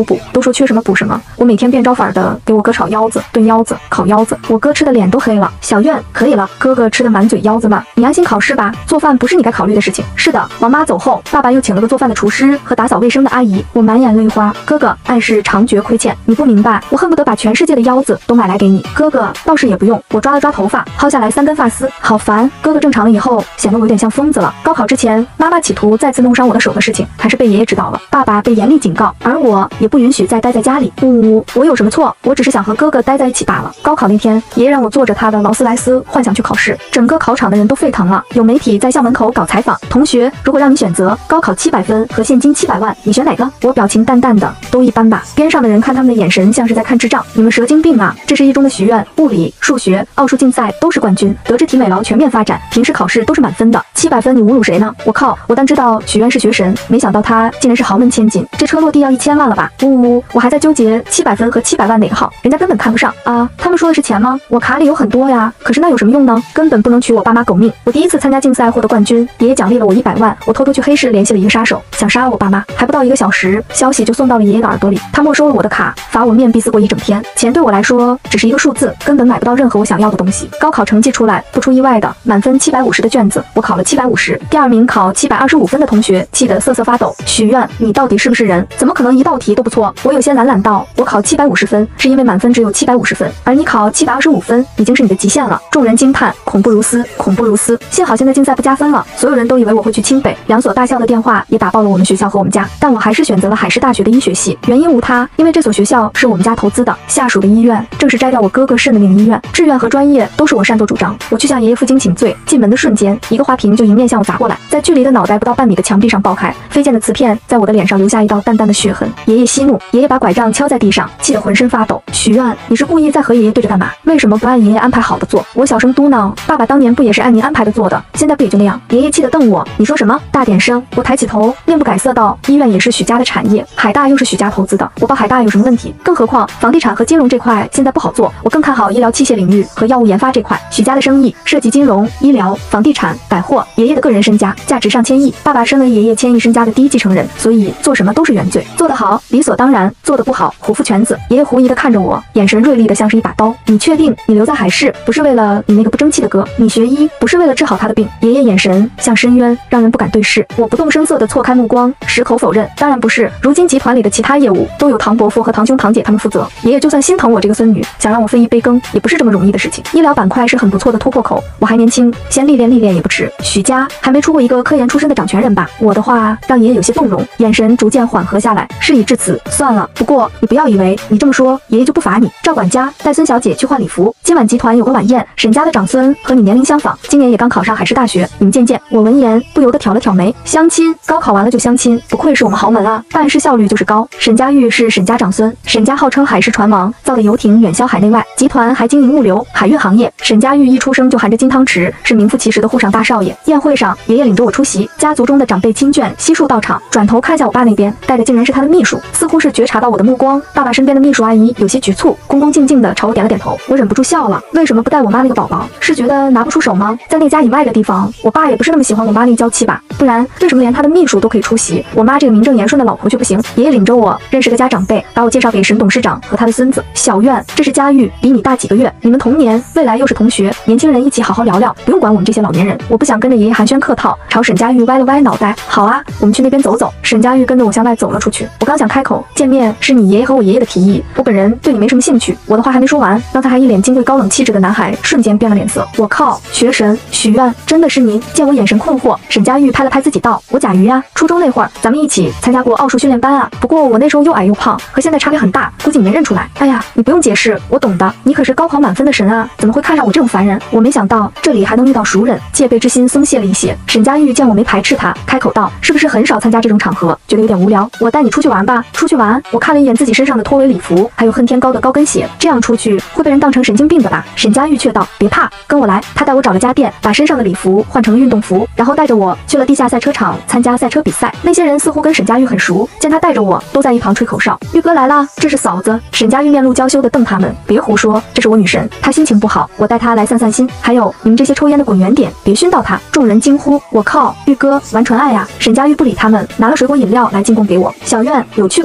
说缺什么补什么，我每天变招法的给我哥炒腰子、炖腰子、烤腰子，我哥吃的脸都黑了。小院，可以了，哥哥吃的满嘴腰子了，你安心考试吧。做饭不是你该考虑的事情。是的，王妈走后，爸爸又请了个做饭的厨师和打扫卫生的阿姨，我满眼泪花。哥哥，爱是常觉亏欠，你不明白，我恨不得把全世界的腰子都买来给你。哥哥，倒是也不用。我抓了抓头发，薅下来3根发丝，好烦。哥哥正常了以后，显得我有点像疯子了。高考之前，妈妈企图再次弄伤我的手的事情，还是被爷爷知道了。爸爸被严厉警告，而我也不允许再待在家里。我有什么错？我只是想和哥哥待在一起罢了。高考那天，爷爷让我坐着他的劳斯莱斯幻想去考试，整个考场的人都沸腾了。有媒体在校门口搞采访，同学，如果让你选择高考700分和现金700万，你选哪个？我表情淡淡的，都一般吧。边上的人看他们的眼神像是在看智障，你们蛇精病啊！这是一中的学院，物理、数学、奥数竞赛都是冠军，德智体美劳全面发展，平时考试都是满分的。700分你侮辱谁呢？我靠！我单知道许愿是学神，没想到他竟然是豪门千金，这车落地要1000万了吧？我还在纠结700分和700万哪个好，人家根本看不上啊！他们说的是钱吗？我卡里有很多呀，可是那有什么用呢？根本不能取我爸妈狗命。我第一次参加竞赛获得冠军，爷爷奖励了我100万，我偷偷去黑市联系了一个杀手，想杀了我爸妈，还不到1个小时，消息就送到了爷爷的耳朵里，他没收了我的卡，罚我面壁思过1整天。钱对我来说只是一个数字，根本买不到任何我想要的东西。高考成绩出来，不出意外的，满分750的卷子，我考了750，第2名考725分的同学气得瑟瑟发抖。许愿，你到底是不是人？怎么可能一道题都不错？我有些懒到，我考750分是因为满分只有750分，而你考725分已经是你的极限了。众人惊叹，恐不如斯，恐不如斯。幸好现在竞赛不加分了，所有人都以为我会去清北，2所大校的电话也打爆了我们学校和我们家，但我还是选择了海师大学的医学系，原因无他，因为这所学校是我们家投资的，下属的医院正是摘掉我哥哥肾的那个医院，志愿和专业都是我擅作主张。我去向爷爷负荆请罪，进门的瞬间，一个花瓶就迎面向我砸过来，在距离的脑袋不到半米的墙壁上爆开，飞溅的瓷片在我的脸上留下一道淡淡的血痕。爷爷息怒，爷爷把拐杖敲在地上，气得浑身发抖。许愿，你是故意在和爷爷对着干嘛？为什么不按爷爷安排好的做？我小声嘟囔，爸爸当年不也是按您安排的做的，现在不也就那样？爷爷气得瞪我，你说什么？大点声！我抬起头，面不改色道，医院也是许家的产业，海大又是许家投资的，我报海大有什么问题？更何况房地产和金融这块现在不好做，我更看好医疗器械领域和药物研发这块。许家的生意涉及金融、医疗、房地产、百货，爷爷的个人身家价值上千亿，爸爸身为爷爷千亿身家的第一继承人，所以做什么都是原罪，做得好理所当然，做得不好虎父犬子。爷爷狐疑地看着我，眼神锐利的像是一把刀。你确定你留在海市不是为了你那个不争气的哥？你学医不是为了治好他的病？爷爷眼神像深渊，让人不敢对视。我不动声色地错开目光，矢口否认，当然不是。如今集团里的其他业务都有唐伯父和堂兄堂姐他们负责，爷爷就算心疼我这个孙女，想让我分一杯羹也不是这么容易的事情。医疗板块是很不错的突破口，我还年轻，先历练历练也不迟。许家还没出过一个科研出身的掌权人吧？我的话让爷爷有些动容，眼神逐渐缓和下来。事已至此，算了。不过你不要以为你这么说，爷爷就不罚你。赵管家带孙小姐去换礼服，今晚集团有个晚宴，沈家的长孙和你年龄相仿，今年也刚考上海师大学，你们见见。我闻言不由得挑了挑眉，相亲？高考完了就相亲？不愧是我们豪门啊，办事效率就是高。沈家玉是沈家长孙，沈家号称海事船王，造的游艇远销海内外，集团还经营物流、海运行业。沈家玉一出生就含着金汤匙，是名副其实的沪上大少爷。宴会上，爷爷领着我出席，家族中的长辈亲眷悉数到场，转头看向我爸那边，带的竟然是他的秘书，似乎是觉察到我的目光。爸爸身边的秘书阿姨有些局促，恭恭敬敬的朝我点了点头。我忍不住笑了，为什么不带我妈那个宝宝？是觉得拿不出手吗？在那家以外的地方，我爸也不是那么喜欢我妈那个娇妻吧？不然为什么连他的秘书都可以出席，我妈这个名正言顺的老婆却不行？爷爷领着我认识个家长辈，把我介绍给沈董事长和他的孙子小院，这是佳玉，比你大几个月，你们同年，未来又是同学，年轻人一起好好聊聊，不用管我们这些老年人。我不想跟着爷爷寒暄客套，朝沈佳玉歪了歪脑袋。好啊，我们去那边走走。沈佳玉跟着我向外走了出去。我刚想开口，见面是你爷爷和我爷爷的提议，我本人对你没什么兴趣。我的话还没说完，刚才还一脸金贵高冷气质的男孩瞬间变了脸色。我靠，学神许愿，真的是您？见我眼神困惑，沈佳玉拍了拍自己道：我贾瑜呀，初中那会儿咱们一起参加过奥数训练班啊，不过我那时候又矮又胖，和现在差别很大，估计你没认出来。哎呀，你不用解释，我懂的，你可是高考满分的神啊，怎么会看上我这种凡人？我没想到这里还能遇到熟人，戒备之心松懈了一些。沈佳玉见我没排斥他，开口道：是不是很少参加这种场合，觉得有点无聊？我带你出去玩吧。出去玩？我看了一眼自己身上的拖尾礼服，还有恨天高的高跟鞋，这样出去会被人当成神经病的吧？沈佳玉却道：别怕，跟我来。他带我找了家店，把身上的礼服换成了运动服，然后带着我去了地下赛车场参加赛车比赛。那些人似乎跟沈佳玉很熟，见他带着我，都在一旁吹口哨。玉哥来啦，这是嫂子。沈佳玉面露娇羞的瞪他们，别胡说，这是我女神，她心情不好，我带她来散散心。还有你们这些抽烟的滚远点，别熏到她。众人惊呼：我靠，玉哥玩纯爱呀！沈佳玉不理他们，拿了水果饮料来进贡给我。小院，有趣吧？来吃。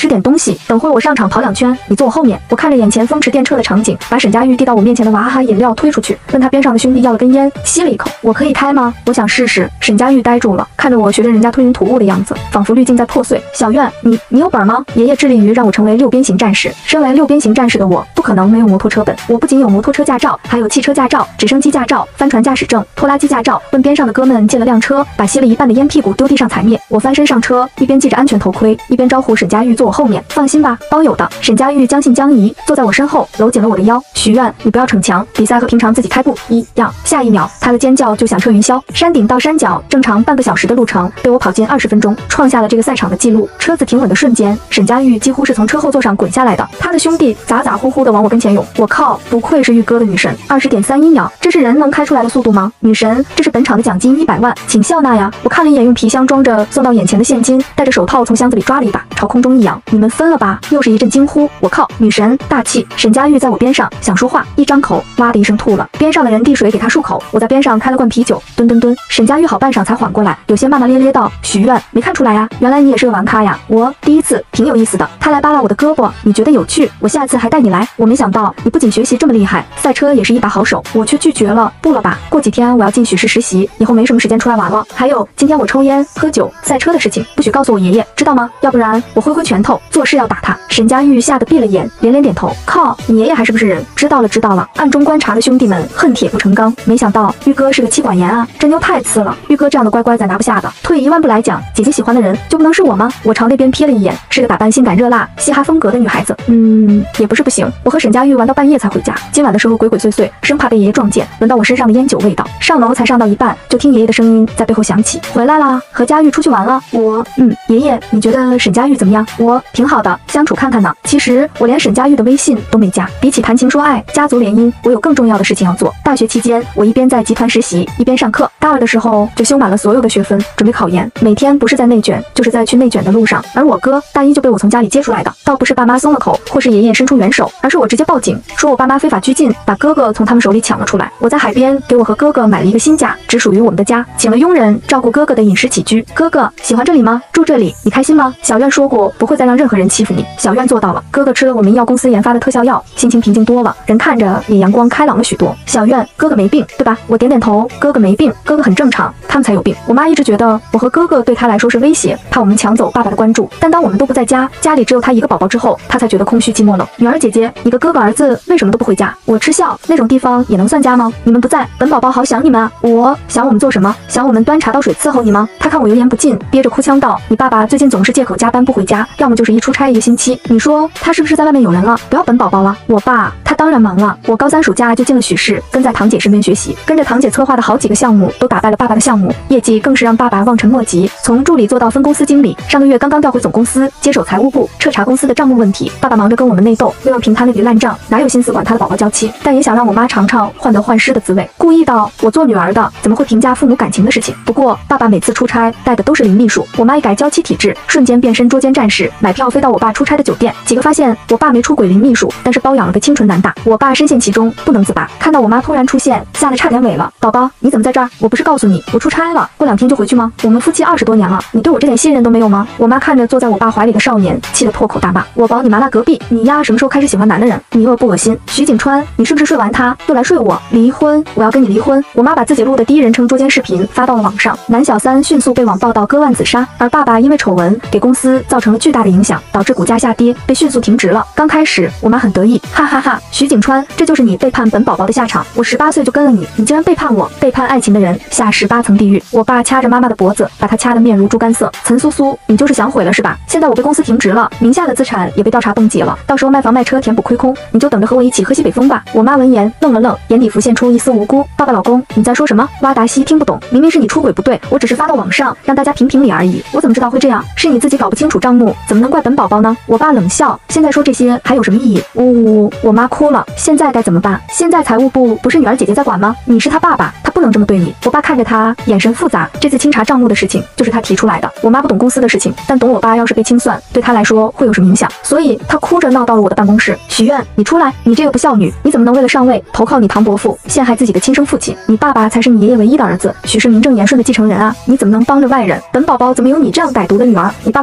吃点东西，等会我上场跑2圈，你坐我后面。我看着眼前风驰电掣的场景，把沈佳玉递到我面前的娃哈哈饮料推出去，问他边上的兄弟要了根烟，吸了一口。我可以开吗？我想试试。沈佳玉呆住了，看着我学着人家吞云吐雾的样子，仿佛滤镜在破碎。小苑，你有本吗？爷爷致力于让我成为6边形战士，身为6边形战士的我，不可能没有摩托车本。我不仅有摩托车驾照，还有汽车驾照、直升机驾照、帆船驾驶证、拖拉机驾照。问边上的哥们借了辆车，把吸了一半的烟屁股丢地上踩灭。我翻身上车，一边系着安全头盔，一边招呼沈佳玉坐我后面。放心吧，包有的。沈佳玉将信将疑，坐在我身后，搂紧了我的腰。许愿，你不要逞强，比赛和平常自己开步一样。下一秒，他的尖叫就响彻云霄。山顶到山脚，正常半个小时的路程，被我跑进20分钟，创下了这个赛场的记录。车子停稳的瞬间，沈佳玉几乎是从车后座上滚下来的，他的兄弟咋咋呼呼的往我跟前涌。我靠，不愧是玉哥的女神，20.31秒，这是人能开出来的速度吗？女神，这是本场的奖金100万，请笑纳呀！我看了一眼用皮箱装着送到眼前的现金，戴着手套从箱子里抓了一把，朝空中一扬。你们分了吧！又是一阵惊呼。我靠，女神大气！沈佳玉在我边上想说话，一张口哇的一声吐了。边上的人递水给她漱口，我在边上开了罐啤酒，吨吨吨。沈佳玉好半晌才缓过来，有些骂骂咧咧道：“许愿，没看出来呀，原来你也是个玩咖呀！我第一次，挺有意思的。他来扒拉我的胳膊，你觉得有趣？我下次还带你来。我没想到你不仅学习这么厉害，赛车也是一把好手。我却拒绝了，不了吧，过几天我要进许氏实习，以后没什么时间出来玩了。还有，今天我抽烟、喝酒、赛车的事情，不许告诉我爷爷，知道吗？要不然我挥挥拳头，做事要打他。”沈佳玉吓得闭了眼，连连点头。靠，你爷爷还是不是人？知道了知道了。暗中观察的兄弟们恨铁不成钢，没想到玉哥是个妻管严啊，这妞太次了。玉哥这样的乖乖仔拿不下的。退1万步来讲，姐姐喜欢的人就不能是我吗？我朝那边瞥了一眼，是个打扮性感热辣、嘻哈风格的女孩子。也不是不行。我和沈佳玉玩到半夜才回家，今晚的时候鬼鬼祟祟，生怕被爷爷撞见，闻到我身上的烟酒味道。上楼才上到一半，就听爷爷的声音在背后响起：“回来啦，和佳玉出去玩了。”爷爷，你觉得沈佳玉怎么样？我挺好的，相处看看呢。其实我连沈佳玉的微信都没加。比起谈情说爱、家族联姻，我有更重要的事情要做。大学期间，我一边在集团实习，一边上课。大2的时候就修满了所有的学分，准备考研。每天不是在内卷，就是在去内卷的路上。而我哥大1就被我从家里接出来的，倒不是爸妈松了口，或是爷爷伸出援手，而是我直接报警，说我爸妈非法拘禁，把哥哥从他们手里抢了出来。我在海边给我和哥哥买了一个新家，只属于我们的家，请了佣人照顾哥哥的饮食起居。哥哥喜欢这里吗？住这里，你开心吗？小苑说过不会再让任何人欺负你，小苑做到了。哥哥吃了我们医药公司研发的特效药，心情平静多了，人看着也阳光开朗了许多。小苑，哥哥没病，对吧？我点点头，哥哥没病，哥哥很正常，他们才有病。我妈一直觉得我和哥哥对他来说是威胁，怕我们抢走爸爸的关注。但当我们都不在家，家里只有他一个宝宝之后，他才觉得空虚寂寞冷。女儿姐姐，你个哥哥儿子为什么都不回家？我嗤笑，那种地方也能算家吗？你们不在，本宝宝好想你们啊。我想我们做什么？想我们端茶倒水伺候你吗？他看我油盐不进，憋着哭腔道：“你爸爸最近总是借口加班不回家，要么就是一出差1个星期。你说他是不是在外面有人了？不要本宝宝了。”我爸他当然忙了，我高3暑假就进了许氏，跟在堂姐身边学习，跟着堂姐策划的好几个项目都打败了爸爸的项目，业绩更是让爸爸望尘莫及，从助理做到分公司经理。上个月刚刚调回总公司，接手财务部，彻查公司的账目问题。爸爸忙着跟我们内斗，为了平他那笔烂账，哪有心思管他的宝宝娇妻？但也想让我妈尝尝患得患失的滋味，故意道：“我做女儿的怎么会评价父母感情的事情？”不过爸爸每次出差带的都是林秘书，我妈一改娇妻体质，瞬间变身捉奸战士，买票飞到我爸出差的酒店。几个发现我爸没出轨林秘书，但是包养了个清纯男大，我爸深陷其中不能自拔。看到我妈突然出现，吓得差点萎了。宝宝，你怎么在这儿？我不是告诉你我出差了，过2天就回去吗？我们夫妻20多年了，你对我这点信任都没有吗？我妈看着坐在我爸怀里的少年，气得破口大骂：“我保你麻辣隔壁，你丫什么时候开始喜欢男的人？你恶不恶心？徐景川，你是不是睡完他又来睡我？离婚，我要跟你离婚！”我妈把自己录的第一人称捉奸视频发到了网上，男小三迅速被网报道割腕自杀，而爸爸因为丑闻给公司造成了巨大的影响，导致股价下跌，被迅速停职了。刚开始我妈很得意，哈哈哈，徐景川，这就是你背叛本宝宝的下场。我18岁就跟了你，你竟然背叛我，背叛爱情的人下18层地狱。我爸掐着妈妈的脖子，把她掐得面如猪肝色。陈苏苏，你就是想毁了是吧？现在我被公司停职了，名下的资产也被调查冻结了，到时候卖房卖车填补亏空，你就等着和我一起喝西北风吧。我妈闻言愣了愣，眼底浮现出一丝无辜。爸爸，老公，你在说什么？哇达西听不懂，明明是你出轨不对，我只是发到网上让大家评评理而已，我怎么知道会这样？是你自己搞不清楚账目，怎么能怪本宝宝呢？我爸冷笑，现在说这些还有什么意义？呜，我妈哭了，现在该怎么办？现在财务部不是女儿姐姐在管吗？你是他爸爸，他不能这么对你。我爸看着他，眼神复杂。这次清查账目的事情就是他提出来的。我妈不懂公司的事情，但懂我爸要是被清算，对他来说会有什么影响，所以他哭着闹到了我的办公室。许愿，你出来，你这个不孝女，你怎么能为了上位投靠你唐伯父，陷害自己的亲生父亲？你爸爸才是你爷爷唯一的儿子，许是名正言顺的继承人啊，你怎么能帮着外人？本宝宝怎么有你这样歹毒的女儿？你爸爸出轨的事情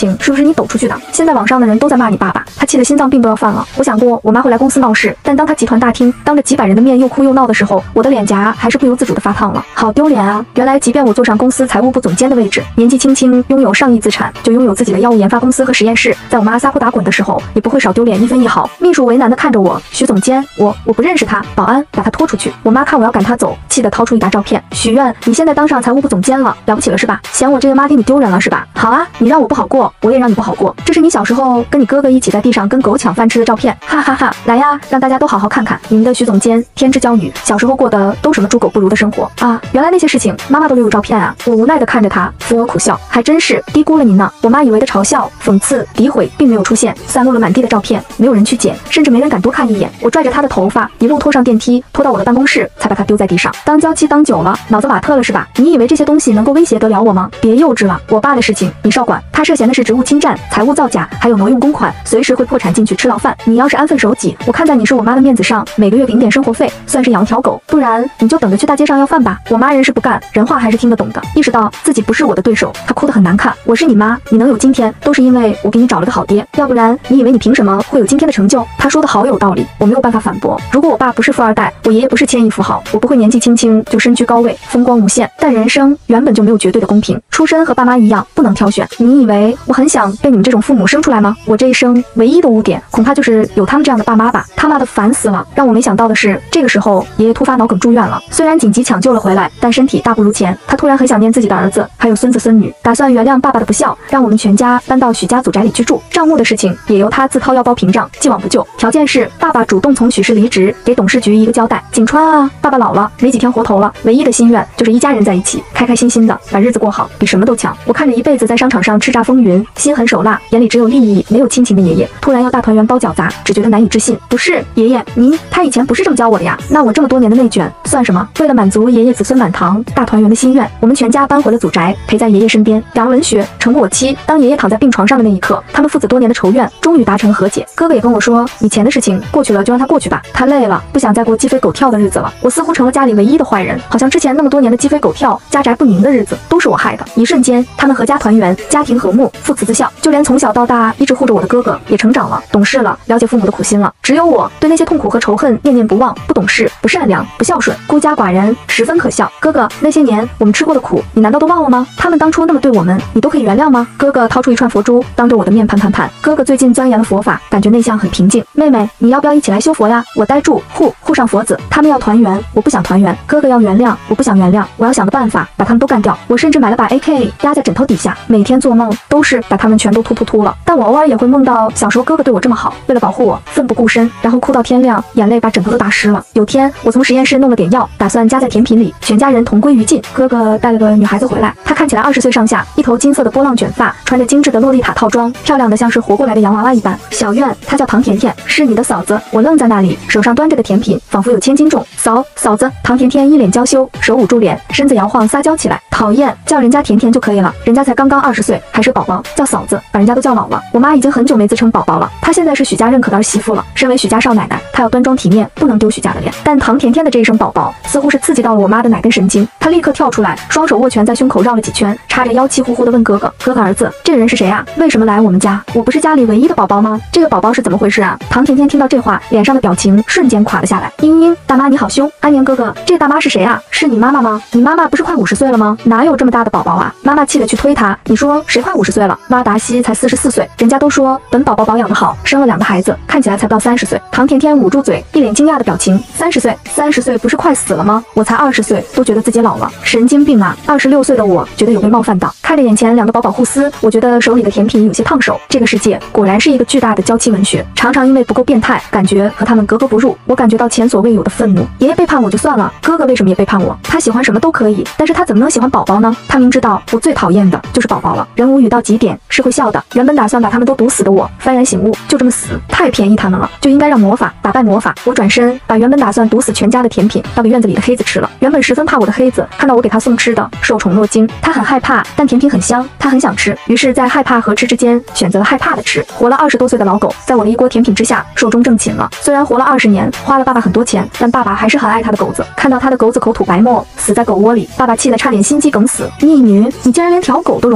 情是不是你抖出去的？现在网上的人都在骂你爸爸，他气得心脏病都要犯了。我想过我妈会来公司闹事，但当他集团大厅当着几百人的面又哭又闹的时候，我的脸颊还是不由自主的发烫了，好丢脸啊！原来即便我坐上公司财务部总监的位置，年纪轻轻拥有上亿资产，就拥有自己的药物研发公司和实验室，在我妈撒泼打滚的时候，也不会少丢脸一分一毫。秘书为难的看着我，徐总监，我不认识他，保安把他拖出去。我妈看我要赶他走，气得掏出一沓照片。许愿，你现在当上财务部总监了，了不起了是吧？嫌我这个妈给你丢人了是吧？好啊，你让我不好过，我也让你不好过。这是你小时候跟你哥哥一起在地上跟狗抢饭吃的照片，哈哈哈！来呀，让大家都好好看看你们的徐总监天之骄女小时候过的都什么猪狗不如的生活啊！原来那些事情妈妈都留有照片啊！我无奈的看着她，扶额苦笑，还真是低估了您呢。我妈以为的嘲笑、讽刺、诋毁并没有出现，散落了满地的照片，没有人去捡，甚至没人敢多看一眼。我拽着她的头发，一路拖上电梯，拖到我的办公室，才把她丢在地上。当娇妻当久了，脑子瓦特了是吧？你以为这些东西能够威胁得了我吗？别幼稚了，我爸的事情你少管，他涉嫌的是职务侵占、财务造假，还有挪用公款，随时会破产进去吃牢饭。你要是安分守己，我看在你是我妈的面子上，每个月领点生活费，算是养条狗，不然你就等着去大街上要饭吧。我妈人事不干，人话还是听得懂的，意识到自己不是我的对手，她哭得很难看。我是你妈，你能有今天，都是因为我给你找了个好爹，要不然你以为你凭什么会有今天的成就？她说的好有道理，我没有办法反驳。如果我爸不是富二代，我爷爷不是千亿富豪，我不会年纪轻轻就身居高位，风光无限。但人生原本就没有绝对的公平，出身和爸妈一样，不能挑选。你以为我很想被你们这种父母生出来吗？我这一生唯一的污点，恐怕就是有他们这样的爸妈吧。他妈的烦死了！让我没想到的是，这个时候爷爷突发脑梗住院了，虽然紧急抢救了回来，但身体大不如前。他突然很想念自己的儿子，还有孙子孙女，打算原谅爸爸的不孝，让我们全家搬到许家祖宅里居住。账目的事情也由他自掏腰包屏障，既往不咎。条件是爸爸主动从许氏离职，给董事局一个交代。景川啊，爸爸老了，没几天活头了，唯一的心愿就是一家人在一起，开开心心的把日子过好，比什么都强。我看着一辈子在商场上叱咤风云，心狠手辣，眼里只有利益没有亲情的爷爷，突然要大团圆包饺子，只觉得难以置信。不是爷爷，他以前不是这么教我的呀。那我这么多年的内卷算什么？为了满足爷爷子孙满堂大团圆的心愿，我们全家搬回了祖宅，陪在爷爷身边。杨文学成我妻。当爷爷躺在病床上的那一刻，他们父子多年的仇怨终于达成和解。哥哥也跟我说，以前的事情过去了就让它过去吧，他累了，不想再过鸡飞狗跳的日子了。我似乎成了家里唯一的坏人，好像之前那么多年的鸡飞狗跳、家宅不宁的日子都是我害的。一瞬间，他们阖家团圆，家庭和睦，父慈子孝，就连从小到大一直护着我的哥哥也成长了，懂事了，了解父母的苦心了。只有我对那些痛苦和仇恨念念不忘，不懂事，不善良，不孝顺，孤家寡人，十分可笑。哥哥，那些年我们吃过的苦，你难道都忘了吗？他们当初那么对我们，你都可以原谅吗？哥哥掏出一串佛珠，当着我的面盘。哥哥最近钻研了佛法，感觉内向很平静。妹妹，你要不要一起来修佛呀？我呆住，护上佛子。他们要团圆，我不想团圆。哥哥要原谅，我不想原谅。我要想个办法把他们都干掉。我甚至买了把 AK 压在枕头底下，每天做梦都是把他们全都突了。但我偶尔也会梦到小时候哥哥对我这么好，为了保护我奋不顾身，然后哭到天亮，眼泪把枕头都打湿了。有天我从实验室弄了点药，打算加在甜品里，全家人同归于尽。哥哥带了个女孩子回来，她看起来20岁上下，一头金色的波浪卷发，穿着精致的洛丽塔套装，漂亮的像是活过来的洋娃娃一般。小苑，她叫唐甜甜，是你的嫂子。我愣在那里，手上端着的甜品仿佛有1000斤重。嫂子，唐甜甜一脸娇羞，手捂住脸，身子摇晃撒娇起来。讨厌，叫人家甜甜就可以了，人家才刚刚20岁，还是宝宝，叫嫂子，把人家都叫老了。我妈已经很久没自称宝宝了，她现在是许家认可的儿媳妇了，身为许家少奶奶，她要端庄体面，不能丢许家的脸。但唐甜甜的这一声宝宝，似乎是刺激到了我妈的哪根神经，她立刻跳出来，双手握拳在胸口绕了几圈，叉着腰气呼呼地问哥哥儿子，这个人是谁啊？为什么来我们家？我不是家里唯一的宝宝吗？这个宝宝是怎么回事啊？唐甜甜听到这话，脸上的表情瞬间垮了下来。嘤，大妈你好凶！安年哥哥，这大妈是谁啊？是你妈妈吗？你妈妈不是快50岁了吗？哪有这么大的宝宝啊？妈妈气得去推他，你说谁快50岁了？拉达西才44岁，人家都说本宝宝保养得好，生了2个孩子，看起来才不到30岁。唐甜甜捂住嘴，一脸惊讶的表情。30岁不是快死了吗？我才20岁，都觉得自己老了，神经病啊！26岁的我觉得有被冒犯到，看着眼前2个宝宝互撕，我觉得手里的甜品有些烫手。这个世界果然是一个巨大的娇妻文学，常常因为不够变态，感觉和他们格格不入。我感觉到前所未有的愤怒。爷爷背叛我就算了，哥哥为什么也背叛我？他喜欢什么都可以，但是他怎么能喜欢宝宝呢？他明知道我最讨厌的就是宝宝了。人无语到极点是会笑的。原本打算把他们都毒死的我，幡然醒悟，就这么死太便宜他们了，就应该让魔法打败魔法。我转身把原本打算毒死全家的甜品倒给院子里的黑子吃了。原本十分怕我的黑子，看到我给他送吃的，受宠若惊。他很害怕，但甜品很香，他很想吃，于是在害怕和吃之间选择了害怕的吃。活了20多岁的老狗，在我的一锅甜品之下寿终正寝了。虽然活了20年，花了爸爸很多钱，但爸爸还是很爱他的狗子。看到他的狗子口吐白沫，死在狗窝里，爸爸气得差点心肌梗死。逆女，你竟然连条狗都容不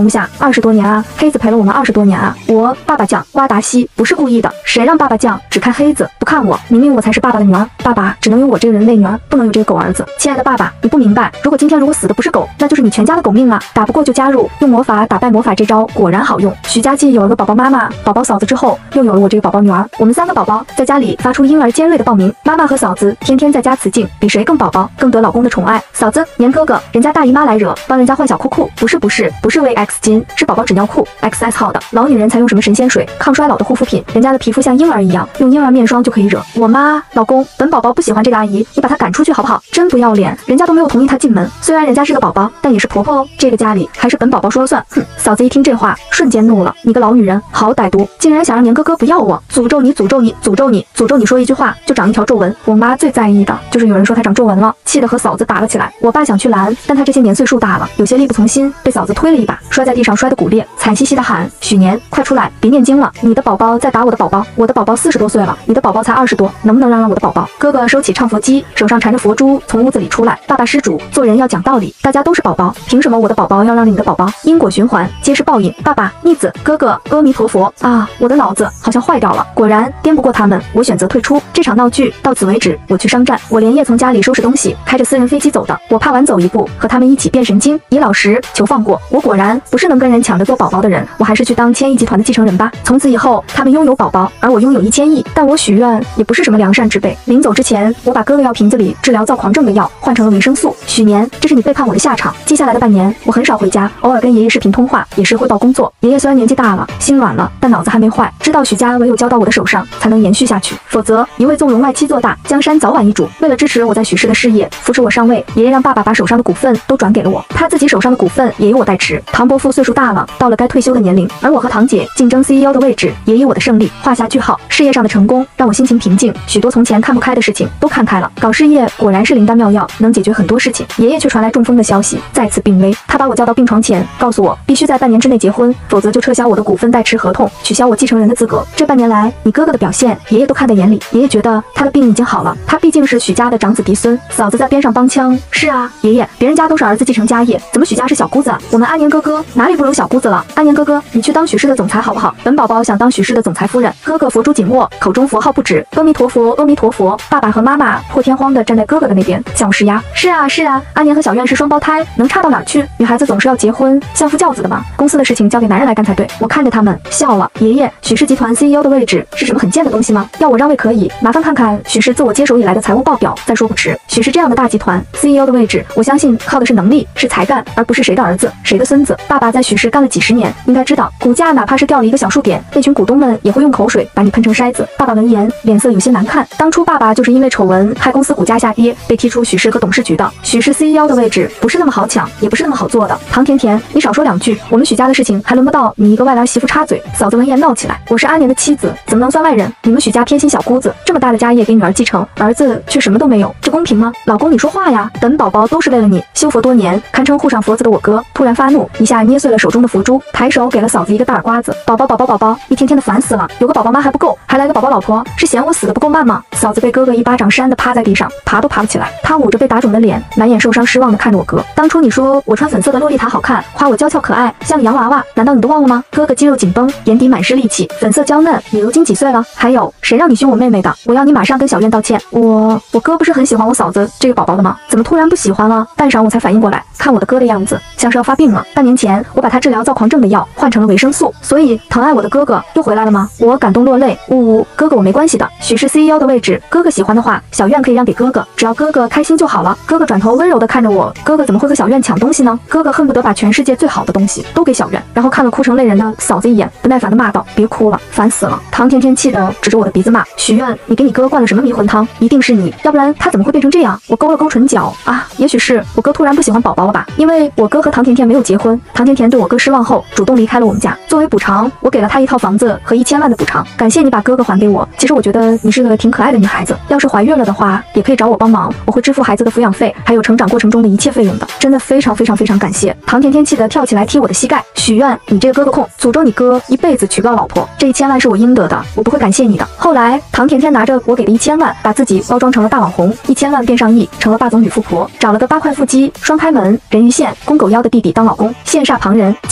不下，20多年啊，黑子陪了我们20多年啊。我爸爸酱挖达西不是故意的，谁让爸爸酱只看黑子不看我？明明我才是爸爸的女儿，爸爸只能有我这个人类女儿，不能有这个狗儿子。亲爱的爸爸，你不明白，如果今天死的不是狗，那就是你全家的狗命啊！打不过就加入，用魔法打败魔法，这招果然好用。许家继有了个宝宝妈妈、宝宝嫂子之后，又有了我这个宝宝女儿。我们3个宝宝在家里发出婴儿尖锐的报名，妈妈和嫂子天天在家雌竞，比谁更宝宝，更得老公的宠爱。嫂子黏哥哥，人家大姨妈来惹，帮人家换小裤裤，不是为 X 金，是宝宝纸尿裤 XS 号的。老女人才用什么神仙水、抗衰老的护肤品，人家的皮肤像婴儿一样，用婴儿面霜就可以惹。我妈、老公，本宝宝不喜欢这个阿姨，你把她赶出去好不好？真不要脸，人家都没有同意她进门，虽然人家是个宝宝，但也是婆婆哦，这个家里还是本宝宝说了算。哼！嫂子一听这话，瞬间怒了，你个老女人，好歹毒，竟然想让年哥哥不要我，诅咒你，诅咒你，诅咒你，诅咒你！说一句话就长一条皱纹。我妈最在意的就是有人说她长皱纹了，气得和嫂子打了起来。我爸想去拦，但他这些年岁数大了，有些力不从心，被嫂子推了一把，摔在地上，摔得骨裂，惨兮兮的喊：许年，快出来，别念经了，你的宝宝在打我的宝宝，我的宝宝40多岁了，你的宝宝才20多，能不能让我的宝宝？哥哥收起唱佛机，手上缠着佛珠，从屋子里出来。爸爸施主，做人要讲道理，大家都是宝宝，凭什么我的宝宝要让你的宝宝？因果循环，皆是报应。爸爸、逆子、哥哥，阿弥陀佛啊！我的脑子好像坏掉了，果然颠不过他们，我选择退出这场闹剧，到此为止。我去商战，我连夜从家里收拾东西，开着私人飞机走的，我怕晚走一步，和他们一起变神经。尹老师，求放过我，果然不是能跟人抢着做宝宝的人，我还是去当千亿集团的继承人吧。从此以后，他们拥有宝宝，而我拥有1000亿。但我许愿也不是什么良善之辈。临走之前，我把哥哥药瓶子里治疗躁狂症的药换成了维生素。许年，这是你背叛我的下场。接下来的半年，我很少回家，偶尔跟爷爷视频通话，也是汇报工作。爷爷虽然年纪大了，心软了，但脑子还没坏，知道许家唯有交到我的手上，才能延续下去，否则一味纵容外戚做大，江山早晚易主。为了支持我在许氏的事业，扶持我上位，爷爷让爸爸把手上的股份都转给了我，他自己手上的股份也由我代持。唐伯父岁数大了，到了该退休的年龄，而我和堂姐竞争 CEO 的位置，也以我的胜利画下句号。事业上的成功让我心情平静，许多从前看不开的事情都看开了。搞事业果然是灵丹妙药，能解决很多事情。爷爷却传来中风的消息，再次病危。他把我叫到病床前，告诉我必须在半年之内结婚，否则就撤销我的股份代持合同，取消我继承人的资格。这半年来，你哥哥的表现，爷爷都看在眼里。爷爷觉得他的病已经好了，他毕竟是许家的长子嫡孙。嫂子在边上帮腔：是啊，爷爷，别人家都是儿子继承家业，怎么许家是小姑子啊？我们安年哥哥哪里不如小姑子了？安年哥哥，你去当许氏的总裁好不好？本宝宝想当许氏的总裁夫人。哥哥佛珠紧握，口中佛号不止，阿弥陀佛，阿弥陀佛。爸爸和妈妈破天荒地站在哥哥的那边，像是呀。是啊，是啊，安年和小苑是双胞胎，能差到哪儿去？女孩子总是要结婚，相夫教子的嘛。公司的事情交给男人来干才对。我看着他们笑了。爷爷，许氏集团 CEO 的位置是什么很贱的东西吗？要我让位可以，麻烦看看许氏自我接手以来的财务报表再说不迟。许氏这样的大集团 CEO 的位置，我相信靠的是能力，是才干，而不是谁的儿子谁的孙子。爸爸在许氏干了几十年，应该知道股价哪怕是掉了一个小数点，那群股东们也会用口水把你喷成筛子。爸爸闻言脸色有些难看，当初爸爸就是因为丑闻害公司股价下跌，被踢出许氏和董事局的。许氏 CEO 的位置不是那么好抢，也不是那么好做的。唐甜甜，你少说2句，我们许家的事情还轮不到你一个外来媳妇插嘴。嫂子闻言闹起来，我是安年的妻子，怎么能算外人？你们许家偏心小姑子，这么大的家业给女儿继承，儿子却什么都没有，这公平吗？老公你说话呀，本宝宝都是为了你，修佛多年，堪称护上佛子的我哥突然发怒，一下捏碎了手中的佛珠，抬手给了嫂子一个大耳刮子。宝宝宝宝宝宝，一天天的烦死了，有个宝宝妈还不够，还来个宝宝老婆，是嫌我死的不够慢吗？嫂子被哥哥一巴掌扇得趴在地上，爬都爬不起来。她捂着被打肿的脸，满眼受伤失望地看着我哥。当初你说我穿粉色的洛丽塔好看，夸我娇俏可爱，像个洋娃娃，难道你都忘了吗？哥哥肌肉紧绷，眼底满是戾气，粉色娇嫩，你如今几岁了？还有谁让你凶我妹妹的？我要你马上跟小苑道歉。我哥不是很喜欢我嫂子这个宝宝的吗？怎么突然不喜欢了？半晌我才反应过来，看我的哥的样子，像是要发病了。半年前我把他治疗躁狂症的药换成了维生素，所以疼爱我的哥哥又回来了吗？我感动落泪，呜呜，哥哥我没关系的，许氏 CEO 的位置，哥哥喜欢的话，小苑可以让给哥哥，只要哥哥开心就好了。哥哥转头温柔地看着我，哥哥怎么会和小苑抢东西呢？哥哥恨不得把全世界最好的东西都给小苑，然后看了哭成泪人的嫂子一眼，不耐烦地骂道：别哭了，烦死了。唐甜甜气得指着我的鼻子骂：许愿，你给你哥灌了什么迷魂汤？一定是你，要不然他怎么会变成这样？我勾了勾唇角，啊，也许是我哥突然不喜欢宝宝了吧？因为我哥和唐甜甜没有结婚，唐甜甜对我哥失望后，主动离开了我们家。作为补偿，我给了他一套房子和1000万的补偿，感谢你把哥哥还给我。其实我觉得你是个挺可爱的女孩子，要是怀孕了的话，也可以找我帮忙，我会支付孩子的抚养费，还有成长过程中的一切费用的。真的非常非常非常感谢。唐甜甜气得跳起来踢我的膝盖，许愿，你这个哥哥控，诅咒你哥一辈子娶不到老婆，这1000万是我应得的，我不会感谢你的。后来唐甜甜拿着我给的1000万，把自己包装成了大网红，1000万变上亿，成了霸总女富婆，找了个8块腹肌、双开门、人鱼线、公狗腰的弟弟当老公，羡煞旁人。结婚那天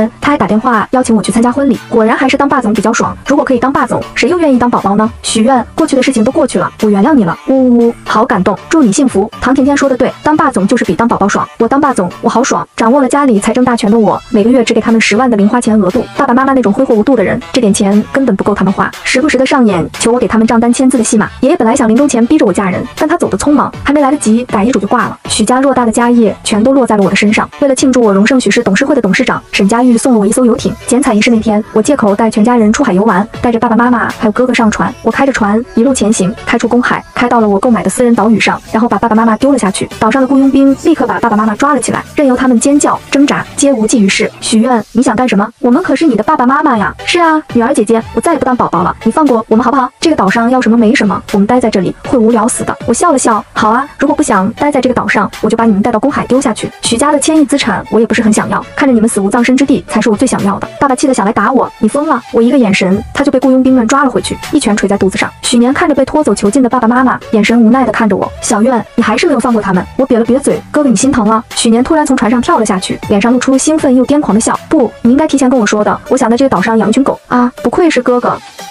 天他还打电话邀请我去参加婚礼，果然还是当霸总比较爽。如果可以当霸总，谁又愿意当宝宝呢？许愿，过去的事情都过去了，我原谅你了。呜呜呜，好感动，祝你幸福。唐甜甜说的对，当霸总就是比当宝宝爽。我当霸总，我好爽。掌握了家里财政大权的我，每个月只给他们10万的零花钱额度。爸爸妈妈那种挥霍无度的人，这点钱根本不够他们花，时不时的上演求我给他们账单签字的戏码。爷爷本来想临终前逼着我嫁人，但他走得匆忙，还没来得及改遗嘱就挂了。许家偌大的家业全都落在了我的身上。为了庆祝我荣升许氏董事会的董事长，沈佳玉送了我一艘游艇。剪彩仪式那天，我借口带全家人出海游玩，带着爸爸妈妈还有哥哥上船。我开着船一路前行，开出公海，开到了我购买的私人岛屿上，然后把爸爸妈妈丢了下去。岛上的雇佣兵立刻把爸爸妈妈抓了起来，任由他们尖叫挣扎，皆无济于事。许愿，你想干什么？我们可是你的爸爸妈妈呀！是啊，女儿姐姐，我再也不当宝宝了，你放过我们好不好？这个岛上要什么没什么，我们待在这里会无聊死的。我笑了笑，好啊，如果不想待在这个岛上，我就把你们带到公海丢下去。许家的千亿资产我也不是很想要，看着你们死无葬身之地才是我最想要的。爸爸气得想来打我，你疯了！我一个眼神，他就被雇佣兵们抓了回去，一拳捶在肚子上。许年看着被拖走囚禁的爸爸妈妈，眼神无奈地看着我。小愿，你还是没有放过他们。我瘪了瘪嘴，哥哥你心疼了。许年突然从船上跳了下去，脸上露出兴奋又癫狂的笑。不，你应该提前跟我说的，我想在这个岛上养一群狗啊！不愧是哥哥。